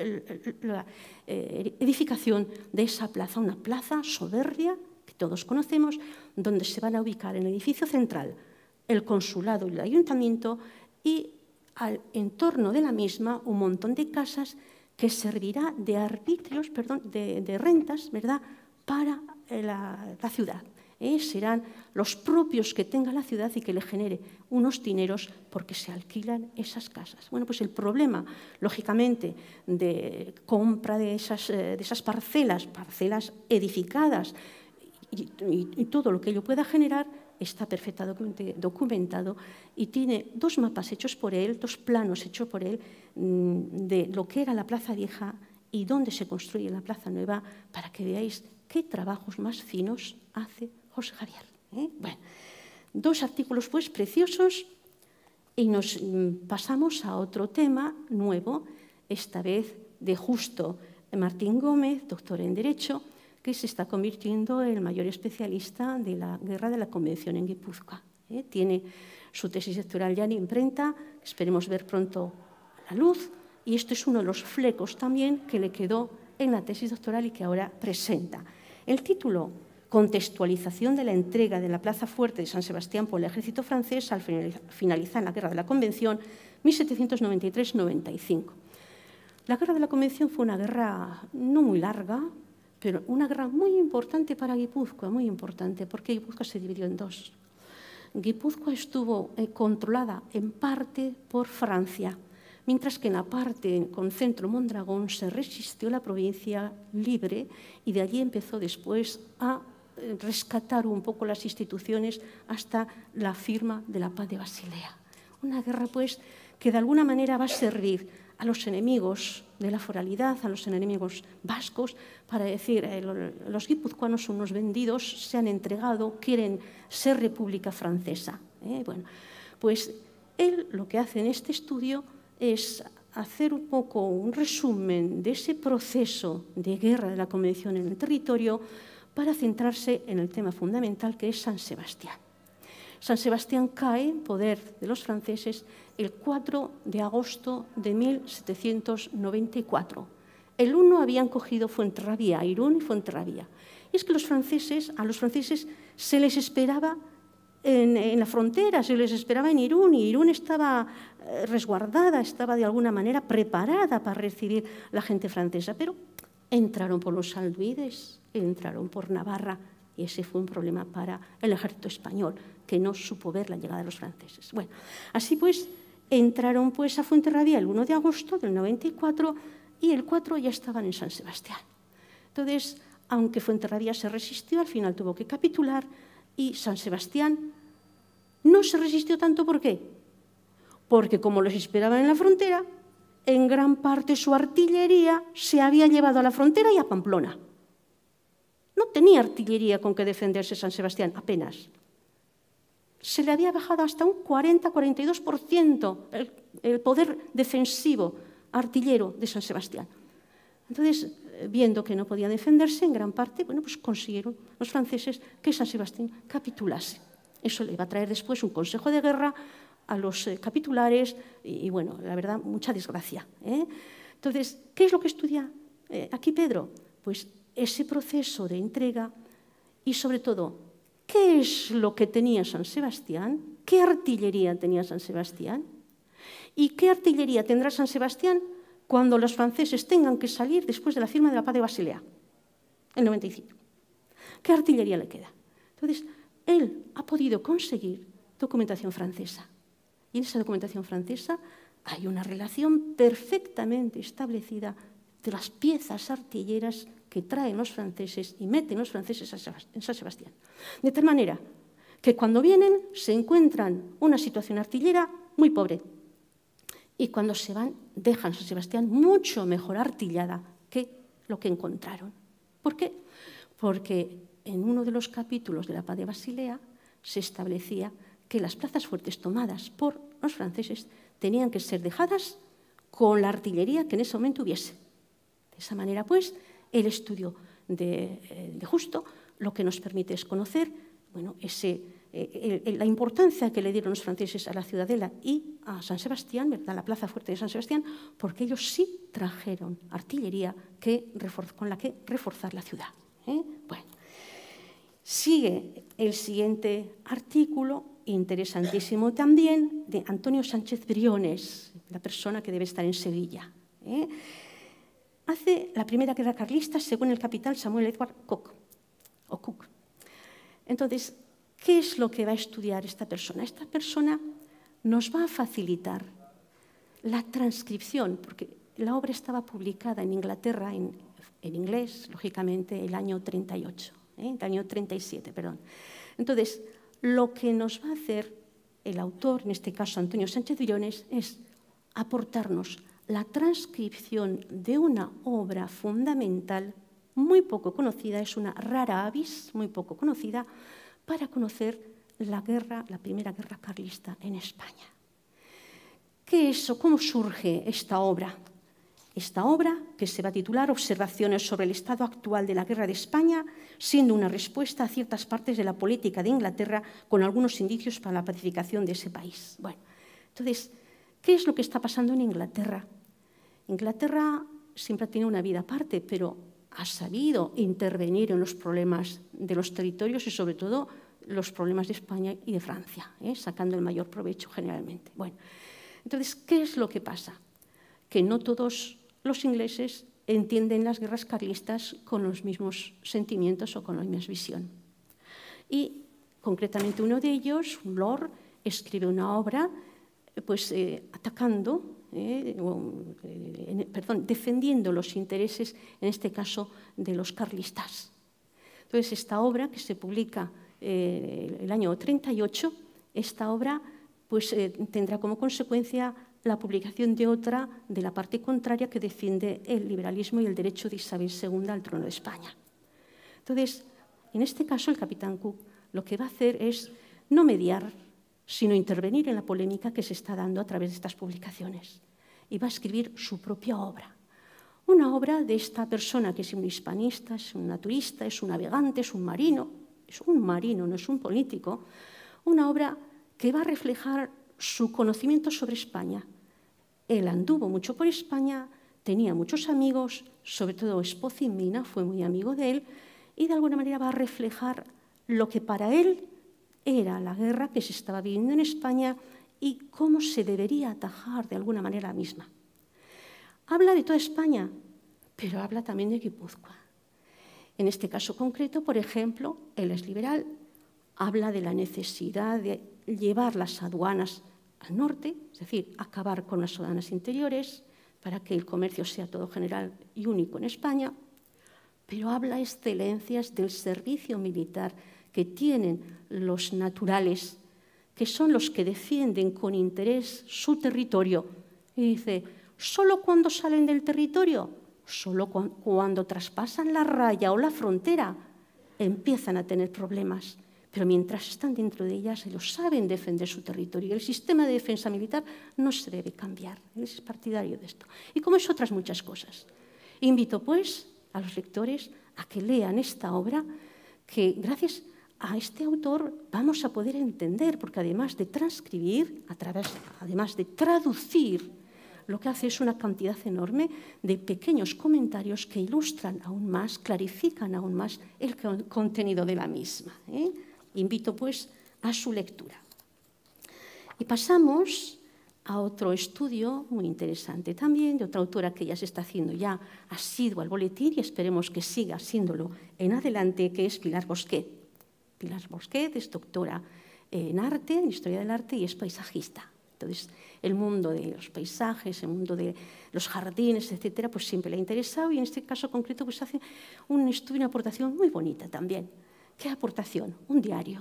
Speaker 2: la eh, edificación de esa plaza, una plaza soberbia que todos conocemos, donde se van a ubicar en el edificio central el consulado y el ayuntamiento y al entorno de la misma un montón de casas que servirá de arbitrios, perdón, de, de rentas, ¿verdad?, para la, la ciudad. ¿Eh? Serán los propios que tenga la ciudad y que le genere unos dineros porque se alquilan esas casas. Bueno, pues el problema, lógicamente, de compra de esas, de esas parcelas, parcelas edificadas y, y, y todo lo que ello pueda generar, está perfectamente documentado y tiene dos mapas hechos por él, dos planos hechos por él de lo que era la Plaza Vieja y dónde se construye la Plaza Nueva para que veáis qué trabajos más finos hace José Javier. ¿eh? Bueno, dos artículos pues preciosos y nos pasamos a otro tema nuevo, esta vez de Justo Martín Gómez, doctor en Derecho, que se está convirtiendo en el mayor especialista de la guerra de la Convención en Guipúzcoa. ¿eh? Tiene su tesis doctoral ya en imprenta, esperemos ver pronto a la luz, y esto es uno de los flecos también que le quedó en la tesis doctoral y que ahora presenta. El título, Contextualización de la entrega de la Plaza Fuerte de San Sebastián por el ejército francés al finalizar la Guerra de la Convención mil setecientos noventa y tres noventa y cinco. La Guerra de la Convención fue una guerra no muy larga, pero una guerra muy importante para Guipúzcoa, muy importante, porque Guipúzcoa se dividió en dos. Guipúzcoa estuvo eh, controlada en parte por Francia, mientras que en la parte con centro Mondragón se resistió la provincia libre y de allí empezó después a eh, rescatar un poco las instituciones hasta la firma de la Paz de Basilea. Una guerra, pues, que de alguna manera va a servir a los enemigos de la foralidad, a los enemigos vascos, para decir, eh, los guipuzcoanos son unos vendidos, se han entregado, quieren ser república francesa. ¿eh? Bueno, pues él lo que hace en este estudio es hacer un poco un resumen de ese proceso de guerra de la Convención en el territorio para centrarse en el tema fundamental que es San Sebastián. San Sebastián cae en poder de los franceses el cuatro de agosto de mil setecientos noventa y cuatro. El uno habían cogido Fuenterrabía, Irún y Fuenterrabía. Y es que los franceses, a los franceses se les esperaba en, en la frontera, se les esperaba en Irún, y Irún estaba eh, resguardada, estaba de alguna manera preparada para recibir la gente francesa, pero entraron por los Alduides, entraron por Navarra, y ese fue un problema para el ejército español, que no supo ver la llegada de los franceses. Bueno, así pues, entraron pues a Fuenterrabía el uno de agosto del noventa y cuatro, y el cuatro ya estaban en San Sebastián. Entonces, aunque Fuenterrabía se resistió, al final tuvo que capitular, y San Sebastián no se resistió tanto. ¿Por qué? Porque como los esperaban en la frontera, en gran parte su artillería se había llevado a la frontera y a Pamplona. No tenía artillería con que defenderse San Sebastián, apenas. Se le había bajado hasta un cuarenta a cuarenta y dos por ciento el, el poder defensivo artillero de San Sebastián. Entonces, viendo que no podía defenderse en gran parte, bueno, pues consiguieron los franceses que San Sebastián capitulase. Eso le iba a traer después un consejo de guerra a los eh, capitulares y, y, bueno, la verdad, mucha desgracia, ¿eh? Entonces, ¿qué es lo que estudia eh, aquí Pedro? Pues ese proceso de entrega y, sobre todo, ¿qué es lo que tenía San Sebastián? ¿Qué artillería tenía San Sebastián? ¿Y qué artillería tendrá San Sebastián cuando los franceses tengan que salir después de la firma de la paz de Basilea, en noventa y cinco? ¿Qué artillería le queda? Entonces, él ha podido conseguir documentación francesa. Y en esa documentación francesa hay una relación perfectamente establecida de las piezas artilleras que traen los franceses y meten los franceses en San Sebastián. De tal manera que cuando vienen se encuentran una situación artillera muy pobre. Y cuando se van, dejan San Sebastián mucho mejor artillada que lo que encontraron. ¿Por qué? Porque en uno de los capítulos de la paz de Basilea se establecía que las plazas fuertes tomadas por los franceses tenían que ser dejadas con la artillería que en ese momento hubiese. De esa manera, pues, el estudio de, de Justo lo que nos permite es conocer, bueno, ese... Eh, la importancia que le dieron los franceses a la ciudadela y a San Sebastián, ¿verdad?, la plaza fuerte de San Sebastián, porque ellos sí trajeron artillería que, con la que reforzar la ciudad. ¿eh? Bueno, sigue el siguiente artículo, interesantísimo también, de Antonio Sánchez Briones, la persona que debe estar en Sevilla. ¿eh? Hace la primera guerra carlista según el capitán Samuel Edward Cook. O Cook. Entonces, ¿qué es lo que va a estudiar esta persona? Esta persona nos va a facilitar la transcripción, porque la obra estaba publicada en Inglaterra en, en inglés, lógicamente, el año treinta y ocho, ¿eh? el año treinta y siete, perdón. Entonces, lo que nos va a hacer el autor, en este caso Antonio Sánchez Briones, es aportarnos la transcripción de una obra fundamental muy poco conocida, es una rara avis, muy poco conocida, para conocer la guerra, la primera guerra carlista en España. ¿Qué es o cómo surge esta obra? Esta obra, que se va a titular Observaciones sobre el estado actual de la guerra de España, siendo una respuesta a ciertas partes de la política de Inglaterra con algunos indicios para la pacificación de ese país. Bueno, entonces, ¿qué es lo que está pasando en Inglaterra? Inglaterra siempre ha tenido una vida aparte, pero ha sabido intervenir en los problemas de los territorios y sobre todo los problemas de España y de Francia, ¿eh? sacando el mayor provecho generalmente. Bueno, entonces, ¿qué es lo que pasa? Que no todos los ingleses entienden las guerras carlistas con los mismos sentimientos o con la misma visión. Y concretamente uno de ellos, un lord, escribe una obra pues, eh, atacando, eh, eh, perdón, defendiendo los intereses, en este caso, de los carlistas. Entonces, esta obra, que se publica eh, el año treinta y ocho, esta obra pues, eh, tendrá como consecuencia la publicación de otra de la parte contraria que defiende el liberalismo y el derecho de Isabel segunda al trono de España. Entonces, en este caso, el capitán Cook lo que va a hacer es no mediar, sino intervenir en la polémica que se está dando a través de estas publicaciones. Y va a escribir su propia obra. Una obra de esta persona que es un hispanista, es un naturista, es un navegante, es un marino, es un marino, no es un político. Una obra que va a reflejar su conocimiento sobre España. Él anduvo mucho por España, tenía muchos amigos, sobre todo Espoz Mina fue muy amigo de él, y de alguna manera va a reflejar lo que para él era la guerra que se estaba viviendo en España y cómo se debería atajar de alguna manera la misma. Habla de toda España, pero habla también de Guipúzcoa. En este caso concreto, por ejemplo, él es liberal, habla de la necesidad de llevar las aduanas al norte, es decir, acabar con las aduanas interiores para que el comercio sea todo general y único en España, pero habla excelencias del servicio militar que tienen los naturales, que son los que defienden con interés su territorio. Y dice, ¿solo cuando salen del territorio? Solo cuando traspasan la raya o la frontera empiezan a tener problemas. Pero mientras están dentro de ellas, ellos saben defender su territorio. El sistema de defensa militar no se debe cambiar. Él es partidario de esto. Y como es otras muchas cosas. Invito, pues, a los lectores a que lean esta obra, que gracias a este autor vamos a poder entender, porque además de transcribir, a través, además de traducir, lo que hace es una cantidad enorme de pequeños comentarios que ilustran aún más, clarifican aún más el contenido de la misma, ¿eh? Invito, pues, a su lectura. Y pasamos a otro estudio muy interesante también, de otra autora que ya se está haciendo ya asidua al boletín y esperemos que siga haciéndolo en adelante, que es Pilar Bosquet. Pilar Bosquet es doctora en arte, en historia del arte, y es paisajista. Entonces, el mundo de los paisajes, el mundo de los jardines, etcétera, pues siempre le ha interesado y en este caso concreto pues hace un estudio, una aportación muy bonita también. ¿Qué aportación? Un diario.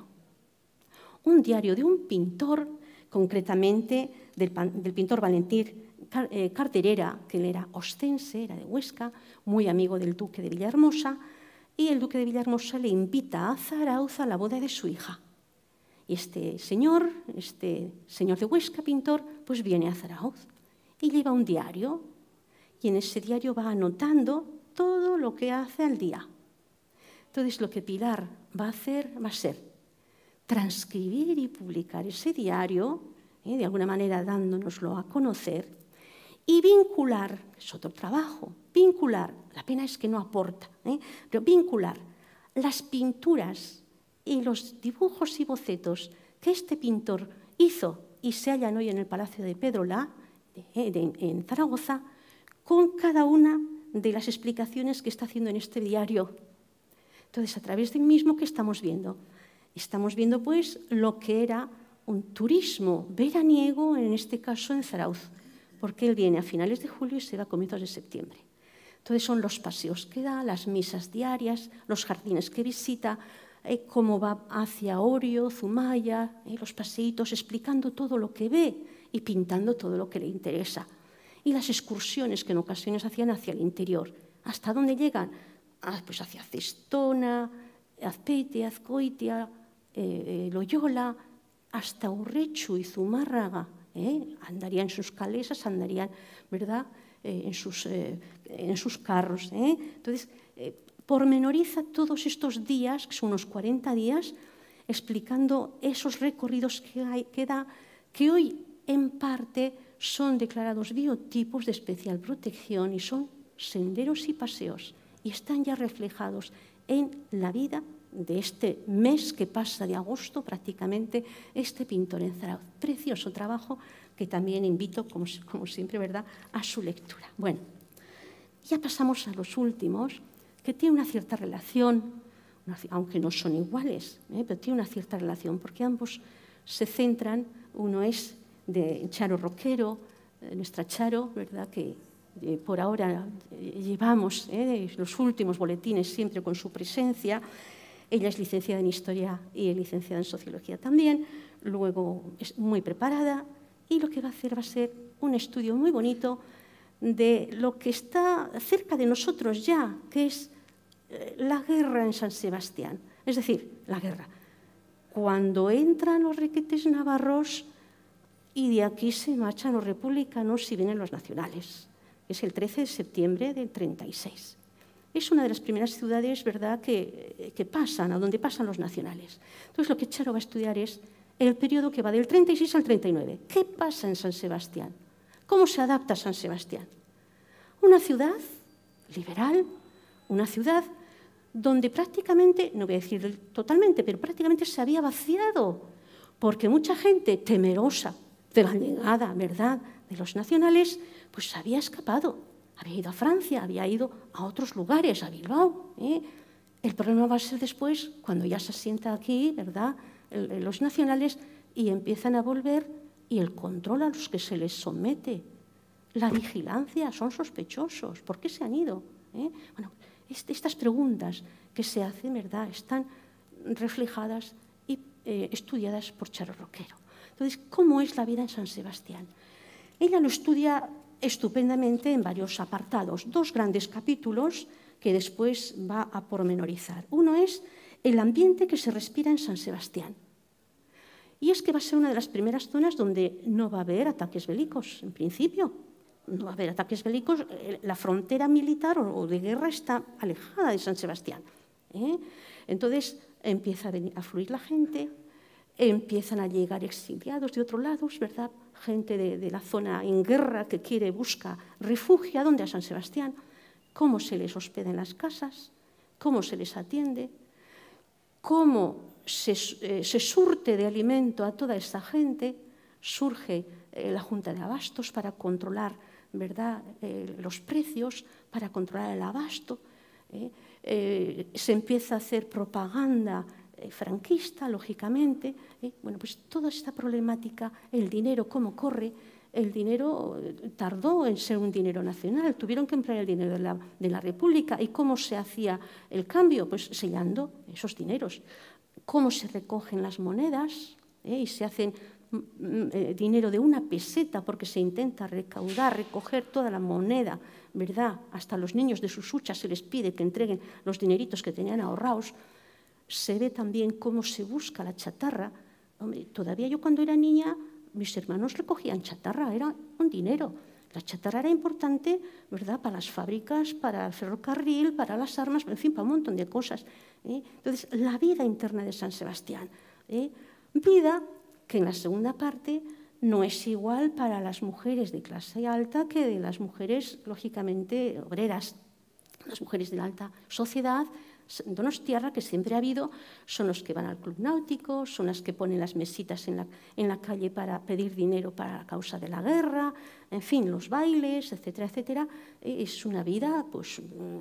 Speaker 2: Un diario de un pintor, concretamente del, del pintor Valentín Carterera, que él era ostense, era de Huesca, muy amigo del duque de Villahermosa, y el duque de Villahermosa le invita a Zarauz a la boda de su hija. Y este señor, este señor de Huesca, pintor, pues viene a Zarauz y lleva un diario. Y en ese diario va anotando todo lo que hace al día. Entonces, lo que Pilar va a hacer va a ser transcribir y publicar ese diario, ¿eh? de alguna manera dándonoslo a conocer, y vincular, es otro trabajo, vincular, la pena es que no aporta, ¿eh? pero vincular las pinturas y los dibujos y bocetos que este pintor hizo y se hallan hoy en el Palacio de Pedrola, de, de, en Zaragoza, con cada una de las explicaciones que está haciendo en este diario. Entonces, a través del mismo, ¿qué estamos viendo? Estamos viendo, pues, lo que era un turismo veraniego, en este caso en Zarauz, porque él viene a finales de julio y se va a comienzos de septiembre. Entonces, son los paseos que da, las misas diarias, los jardines que visita, eh, cómo va hacia Orio, Zumaya, eh, los paseitos, explicando todo lo que ve y pintando todo lo que le interesa. Y las excursiones que en ocasiones hacían hacia el interior. ¿Hasta dónde llegan? Ah, pues hacia Cestona, Azpeitia, Azcoitia, eh, Loyola, hasta Urrechu y Zumárraga. ¿eh? Andarían en sus calesas, andarían, ¿verdad?, eh, en, sus, eh, en sus carros. ¿eh? Entonces, eh, pormenoriza todos estos días, que son unos cuarenta días, explicando esos recorridos que, hay, que da, que hoy en parte son declarados biotipos de especial protección y son senderos y paseos, y están ya reflejados en la vida de este mes que pasa de agosto prácticamente este pintor en Zarauz. Precioso trabajo que también invito, como, como siempre, ¿verdad?, a su lectura. Bueno, ya pasamos a los últimos, que tienen una cierta relación, aunque no son iguales, ¿eh? pero tienen una cierta relación, porque ambos se centran, uno es de Charo Roquero, nuestra Charo, ¿verdad?, que eh, por ahora eh, llevamos eh, los últimos boletines siempre con su presencia. Ella es licenciada en Historia y licenciada en Sociología también, luego es muy preparada y lo que va a hacer va a ser un estudio muy bonito de lo que está cerca de nosotros ya, que es la guerra en San Sebastián. Es decir, la guerra. Cuando entran los riquetes navarros y de aquí se marchan los republicanos y vienen los nacionales. Es el trece de septiembre del treinta y seis. Es una de las primeras ciudades, ¿verdad?, que, que pasan, a donde pasan los nacionales. Entonces, lo que Charo va a estudiar es el periodo que va del treinta y seis al treinta y nueve. ¿Qué pasa en San Sebastián? ¿Cómo se adapta San Sebastián? Una ciudad liberal, una ciudad donde prácticamente, no voy a decir totalmente, pero prácticamente se había vaciado, porque mucha gente temerosa de la llegada, ¿verdad?, de los nacionales, pues había escapado, había ido a Francia, había ido a otros lugares, a Bilbao. ¿eh? El problema va a ser después, cuando ya se asienta aquí, ¿verdad?, los nacionales, y empiezan a volver, y el control a los que se les somete, la vigilancia, son sospechosos. ¿Por qué se han ido? ¿Eh? Bueno, estas preguntas que se hacen, ¿verdad?, están reflejadas y eh, estudiadas por Charo Roquero. Entonces, ¿cómo es la vida en San Sebastián? Ella lo estudia estupendamente en varios apartados, dos grandes capítulos que después va a pormenorizar. Uno es el ambiente que se respira en San Sebastián. Y es que va a ser una de las primeras zonas donde no va a haber ataques bélicos, en principio. No va a haber ataques bélicos, la frontera militar o de guerra está alejada de San Sebastián. ¿eh? Entonces empieza a, venir, a fluir la gente, empiezan a llegar exiliados de otros lados, ¿verdad? Gente de, de la zona en guerra que quiere, busca refugio. ¿A dónde? A San Sebastián. ¿Cómo se les hospeda en las casas? ¿Cómo se les atiende? ¿Cómo se, eh, se surte de alimento a toda esta gente? Surge eh, la Junta de Abastos para controlar, ¿verdad?, eh, los precios, para controlar el abasto. ¿eh? Eh, se empieza a hacer propaganda eh, franquista, lógicamente. ¿eh? Bueno, pues toda esta problemática, el dinero, cómo corre. El dinero tardó en ser un dinero nacional, tuvieron que emplear el dinero de la, de la República. ¿Y cómo se hacía el cambio? Pues sellando esos dineros. ¿Cómo se recogen las monedas? ¿eh? Y se hacen eh, dinero de una peseta, porque se intenta recaudar, recoger toda la moneda, ¿verdad? Hasta los niños de sus huchas se les pide que entreguen los dineritos que tenían ahorrados. Se ve también cómo se busca la chatarra. Hombre, todavía yo cuando era niña, mis hermanos recogían chatarra, era un dinero. La chatarra era importante, ¿verdad?, para las fábricas, para el ferrocarril, para las armas, en fin, para un montón de cosas. ¿eh? Entonces, la vida interna de San Sebastián, ¿eh? vida que en la segunda parte no es igual para las mujeres de clase alta que de las mujeres, lógicamente, obreras. Las mujeres de la alta sociedad, donostiarra, que siempre ha habido, son los que van al club náutico, son las que ponen las mesitas en la, en la calle para pedir dinero para la causa de la guerra, en fin, los bailes, etcétera, etcétera. Es una vida pues,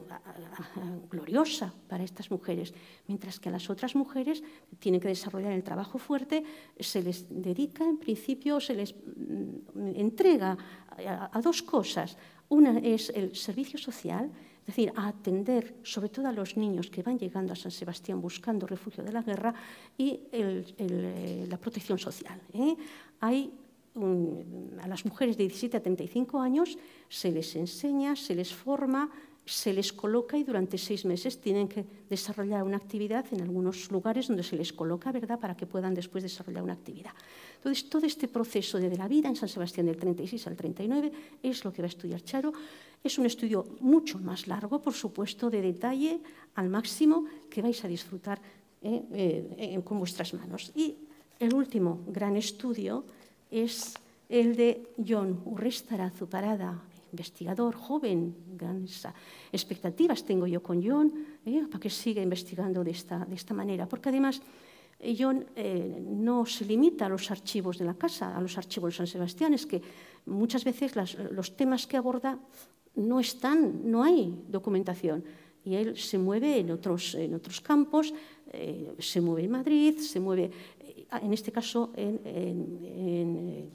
Speaker 2: gloriosa para estas mujeres, mientras que a las otras mujeres tienen que desarrollar el trabajo fuerte, se les dedica, en principio, se les entrega a, a dos cosas. Una es el servicio social, es decir, a atender sobre todo a los niños que van llegando a San Sebastián buscando refugio de la guerra, y el, el, la protección social. ¿eh? Hay un, a las mujeres de diecisiete a treinta y cinco años se les enseña, se les forma, se les coloca, y durante seis meses tienen que desarrollar una actividad en algunos lugares donde se les coloca, ¿verdad?, para que puedan después desarrollar una actividad. Entonces, todo este proceso de la vida en San Sebastián del treinta y seis al treinta y nueve es lo que va a estudiar Charo. Es un estudio mucho más largo, por supuesto, de detalle al máximo, que vais a disfrutar eh, eh, con vuestras manos. Y el último gran estudio es el de Jon Urrestarazu Parada, investigador joven. Grandes expectativas tengo yo con Jon, eh, para que siga investigando de esta, de esta manera, porque además Jon eh, no se limita a los archivos de la casa, a los archivos de San Sebastián, es que muchas veces las, los temas que aborda no están, no hay documentación, y él se mueve en otros, en otros campos, eh, se mueve en Madrid, se mueve, eh, en este caso, en, en, en,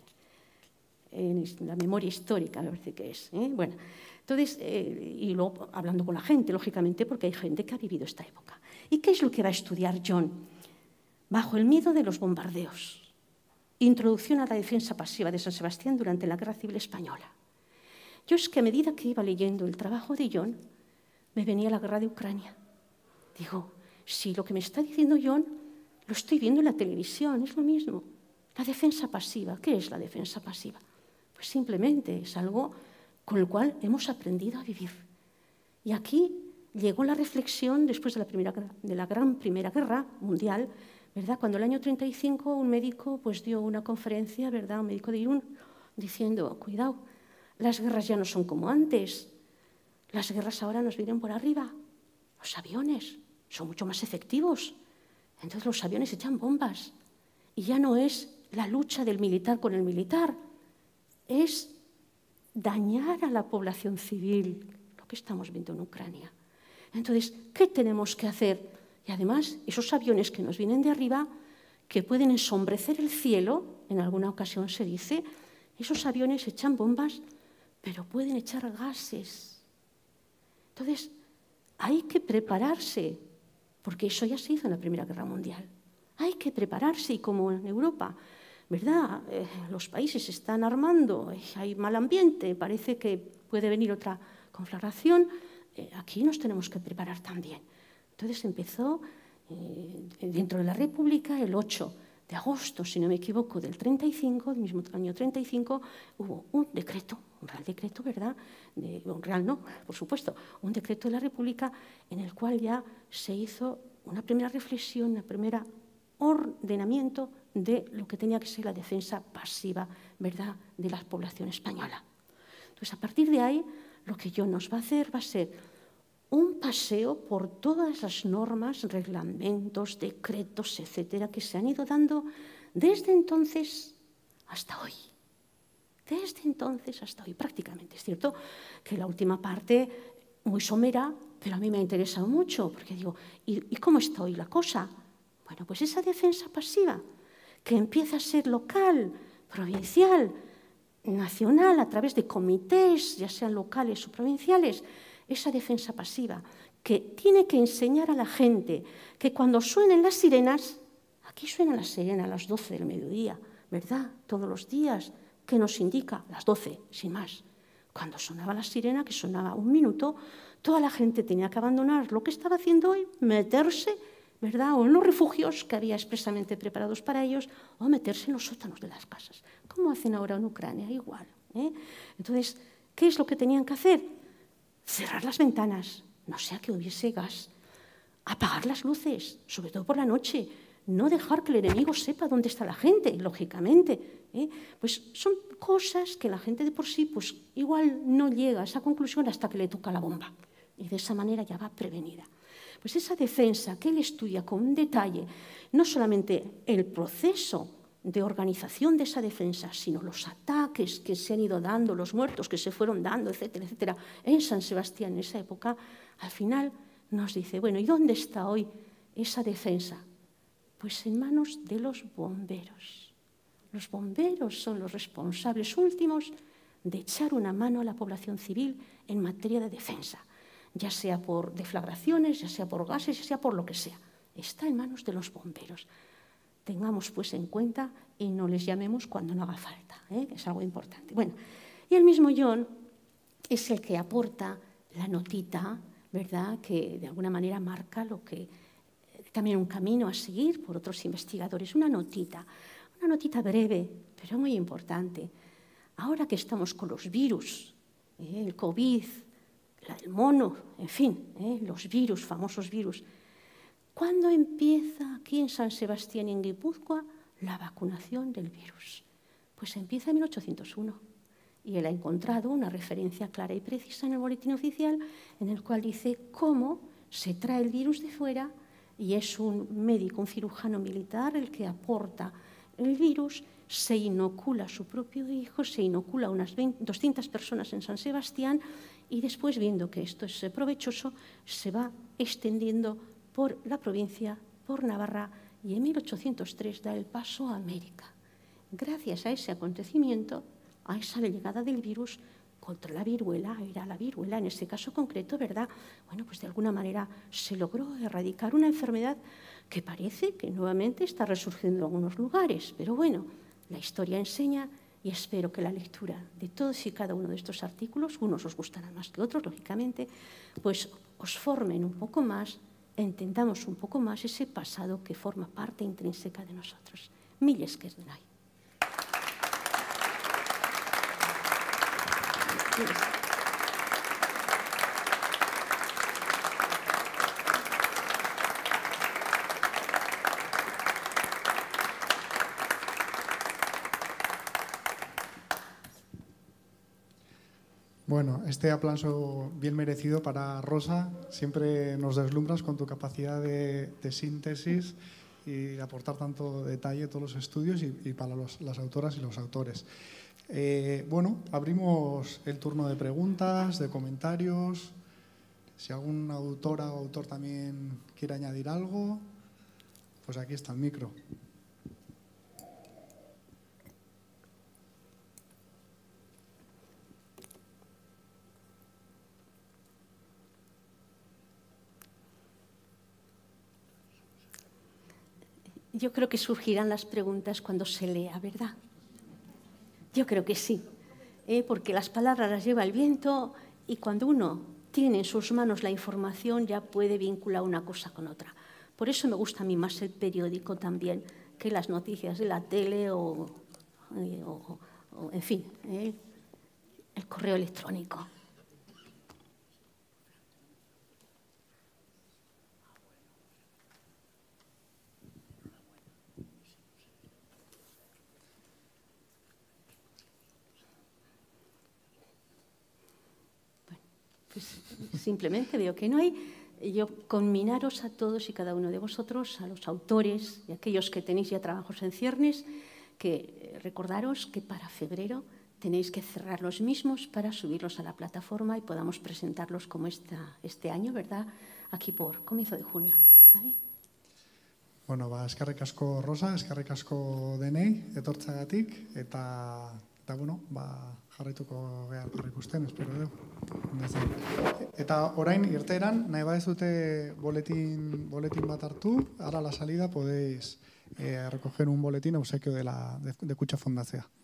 Speaker 2: en la memoria histórica, me parece que es. ¿eh? Bueno, entonces, eh, y luego hablando con la gente, lógicamente, porque hay gente que ha vivido esta época. ¿Y qué es lo que va a estudiar Jon? Bajo el miedo de los bombardeos. Introducción a la defensa pasiva de San Sebastián durante la Guerra Civil Española. Yo es que a medida que iba leyendo el trabajo de Jon, me venía la guerra de Ucrania. Digo, si lo que me está diciendo Jon lo estoy viendo en la televisión, es lo mismo. La defensa pasiva, ¿qué es la defensa pasiva? Pues simplemente es algo con el cual hemos aprendido a vivir. Y aquí llegó la reflexión después de la, primera, de la gran Primera Guerra Mundial, ¿verdad? Cuando el año treinta y cinco un médico pues, dio una conferencia, ¿verdad? Un médico de Irún, diciendo, cuidado, Las guerras ya no son como antes. Las guerras ahora nos vienen por arriba. Los aviones son mucho más efectivos. Entonces los aviones echan bombas. Y ya no es la lucha del militar con el militar. Es dañar a la población civil, lo que estamos viendo en Ucrania. Entonces, ¿qué tenemos que hacer? Y además, esos aviones que nos vienen de arriba, que pueden ensombrecer el cielo, en alguna ocasión se dice, esos aviones echan bombas, pero pueden echar gases. Entonces, hay que prepararse, porque eso ya se hizo en la Primera Guerra Mundial. Hay que prepararse, y como en Europa, ¿verdad? Eh, los países se están armando, eh, hay mal ambiente, parece que puede venir otra conflagración, eh, aquí nos tenemos que preparar también. Entonces empezó eh, dentro de la República el ocho de agosto, si no me equivoco, del treinta y cinco, del mismo año treinta y cinco, hubo un decreto, un real decreto, ¿verdad? De, un real no, por supuesto, un decreto de la República en el cual ya se hizo una primera reflexión, una primera ordenamiento de lo que tenía que ser la defensa pasiva, ¿verdad?, de la población española. Entonces, a partir de ahí, lo que yo nos va a hacer va a ser un paseo por todas las normas, reglamentos, decretos, etcétera, que se han ido dando desde entonces hasta hoy. Desde entonces hasta hoy, prácticamente. Es cierto que la última parte, muy somera, pero a mí me ha interesado mucho, porque digo, ¿y, ¿y cómo está hoy la cosa? Bueno, pues esa defensa pasiva, que empieza a ser local, provincial, nacional, a través de comités, ya sean locales o provinciales, esa defensa pasiva, que tiene que enseñar a la gente que cuando suenen las sirenas, aquí suenan las sirenas a las doce del mediodía, ¿verdad? Todos los días, que nos indica las doce, sin más. Cuando sonaba la sirena, que sonaba un minuto, toda la gente tenía que abandonar lo que estaba haciendo hoy, meterse, ¿verdad?, o en los refugios que había expresamente preparados para ellos, o meterse en los sótanos de las casas, como hacen ahora en Ucrania, igual. ¿eh? Entonces, ¿qué es lo que tenían que hacer? Cerrar las ventanas, no sea que hubiese gas, apagar las luces, sobre todo por la noche, no dejar que el enemigo sepa dónde está la gente, lógicamente. ¿eh? Pues son cosas que la gente de por sí, pues igual no llega a esa conclusión hasta que le toca la bomba. Y de esa manera ya va prevenida. Pues esa defensa que él estudia con detalle, no solamente el proceso de organización de esa defensa, sino los ataques que se han ido dando, los muertos que se fueron dando, etcétera, etcétera, en San Sebastián en esa época, al final nos dice, bueno, ¿y dónde está hoy esa defensa? Pues en manos de los bomberos. Los bomberos son los responsables últimos de echar una mano a la población civil en materia de defensa, ya sea por deflagraciones, ya sea por gases, ya sea por lo que sea. Está en manos de los bomberos. Tengamos pues en cuenta y no les llamemos cuando no haga falta, ¿eh? Es algo importante. Bueno, y el mismo John es el que aporta la notita, ¿verdad?, que de alguna manera marca lo que también un camino a seguir por otros investigadores, una notita, una notita breve, pero muy importante. Ahora que estamos con los virus, ¿eh? el COVID, la del mono, en fin, ¿eh? los virus, famosos virus, ¿cuándo empieza aquí en San Sebastián y en Guipúzcoa la vacunación del virus? Pues empieza en mil ochocientos uno. Y él ha encontrado una referencia clara y precisa en el boletín oficial en el cual dice cómo se trae el virus de fuera y es un médico, un cirujano militar el que aporta el virus, se inocula a su propio hijo, se inocula a unas doscientas personas en San Sebastián y después, viendo que esto es provechoso, se va extendiendo por la provincia, por Navarra, y en mil ochocientos tres da el paso a América. Gracias a ese acontecimiento, a esa llegada del virus contra la viruela, era la viruela en ese caso concreto, ¿verdad? Bueno, pues de alguna manera se logró erradicar una enfermedad que parece que nuevamente está resurgiendo en algunos lugares, pero bueno, la historia enseña y espero que la lectura de todos y cada uno de estos artículos, unos os gustarán más que otros, lógicamente, pues os formen un poco más, entendamos un poco más ese pasado que forma parte intrínseca de nosotros. Mil esker denai.
Speaker 1: Bueno, este aplauso bien merecido para Rosa. Siempre nos deslumbras con tu capacidad de, de síntesis y de aportar tanto detalle a todos los estudios y, y para los, las autoras y los autores. Eh, bueno, abrimos el turno de preguntas, de comentarios. Si alguna autora o autor también quiere añadir algo, pues aquí está el micro.
Speaker 2: Yo creo que surgirán las preguntas cuando se lea, ¿verdad? Yo creo que sí, ¿eh? Porque las palabras las lleva el viento y cuando uno tiene en sus manos la información ya puede vincular una cosa con otra. Por eso me gusta a mí más el periódico también que las noticias de la tele o, o, o en fin, ¿eh? El correo electrónico. Pues simplemente veo que no hay. Yo conminaros a todos y cada uno de vosotros, a los autores y aquellos que tenéis ya trabajos en ciernes, que recordaros que para febrero tenéis que cerrar los mismos para subirlos a la plataforma y podamos presentarlos como esta, este año, ¿verdad? Aquí por comienzo de junio. ¿Vale?
Speaker 1: Bueno, ba, eskerrik asko Rosa, eskerrik asko denei, etortzagatik, eta, eta bueno, ba, jarraituko behar ikusten, espero dugu. Eta orain irteeran, nahi badezute boletín, boletín bat hartu, ahora a la salida podéis eh, recoger un boletín a obsequio de, la, de, de Kutxa Fundazioa.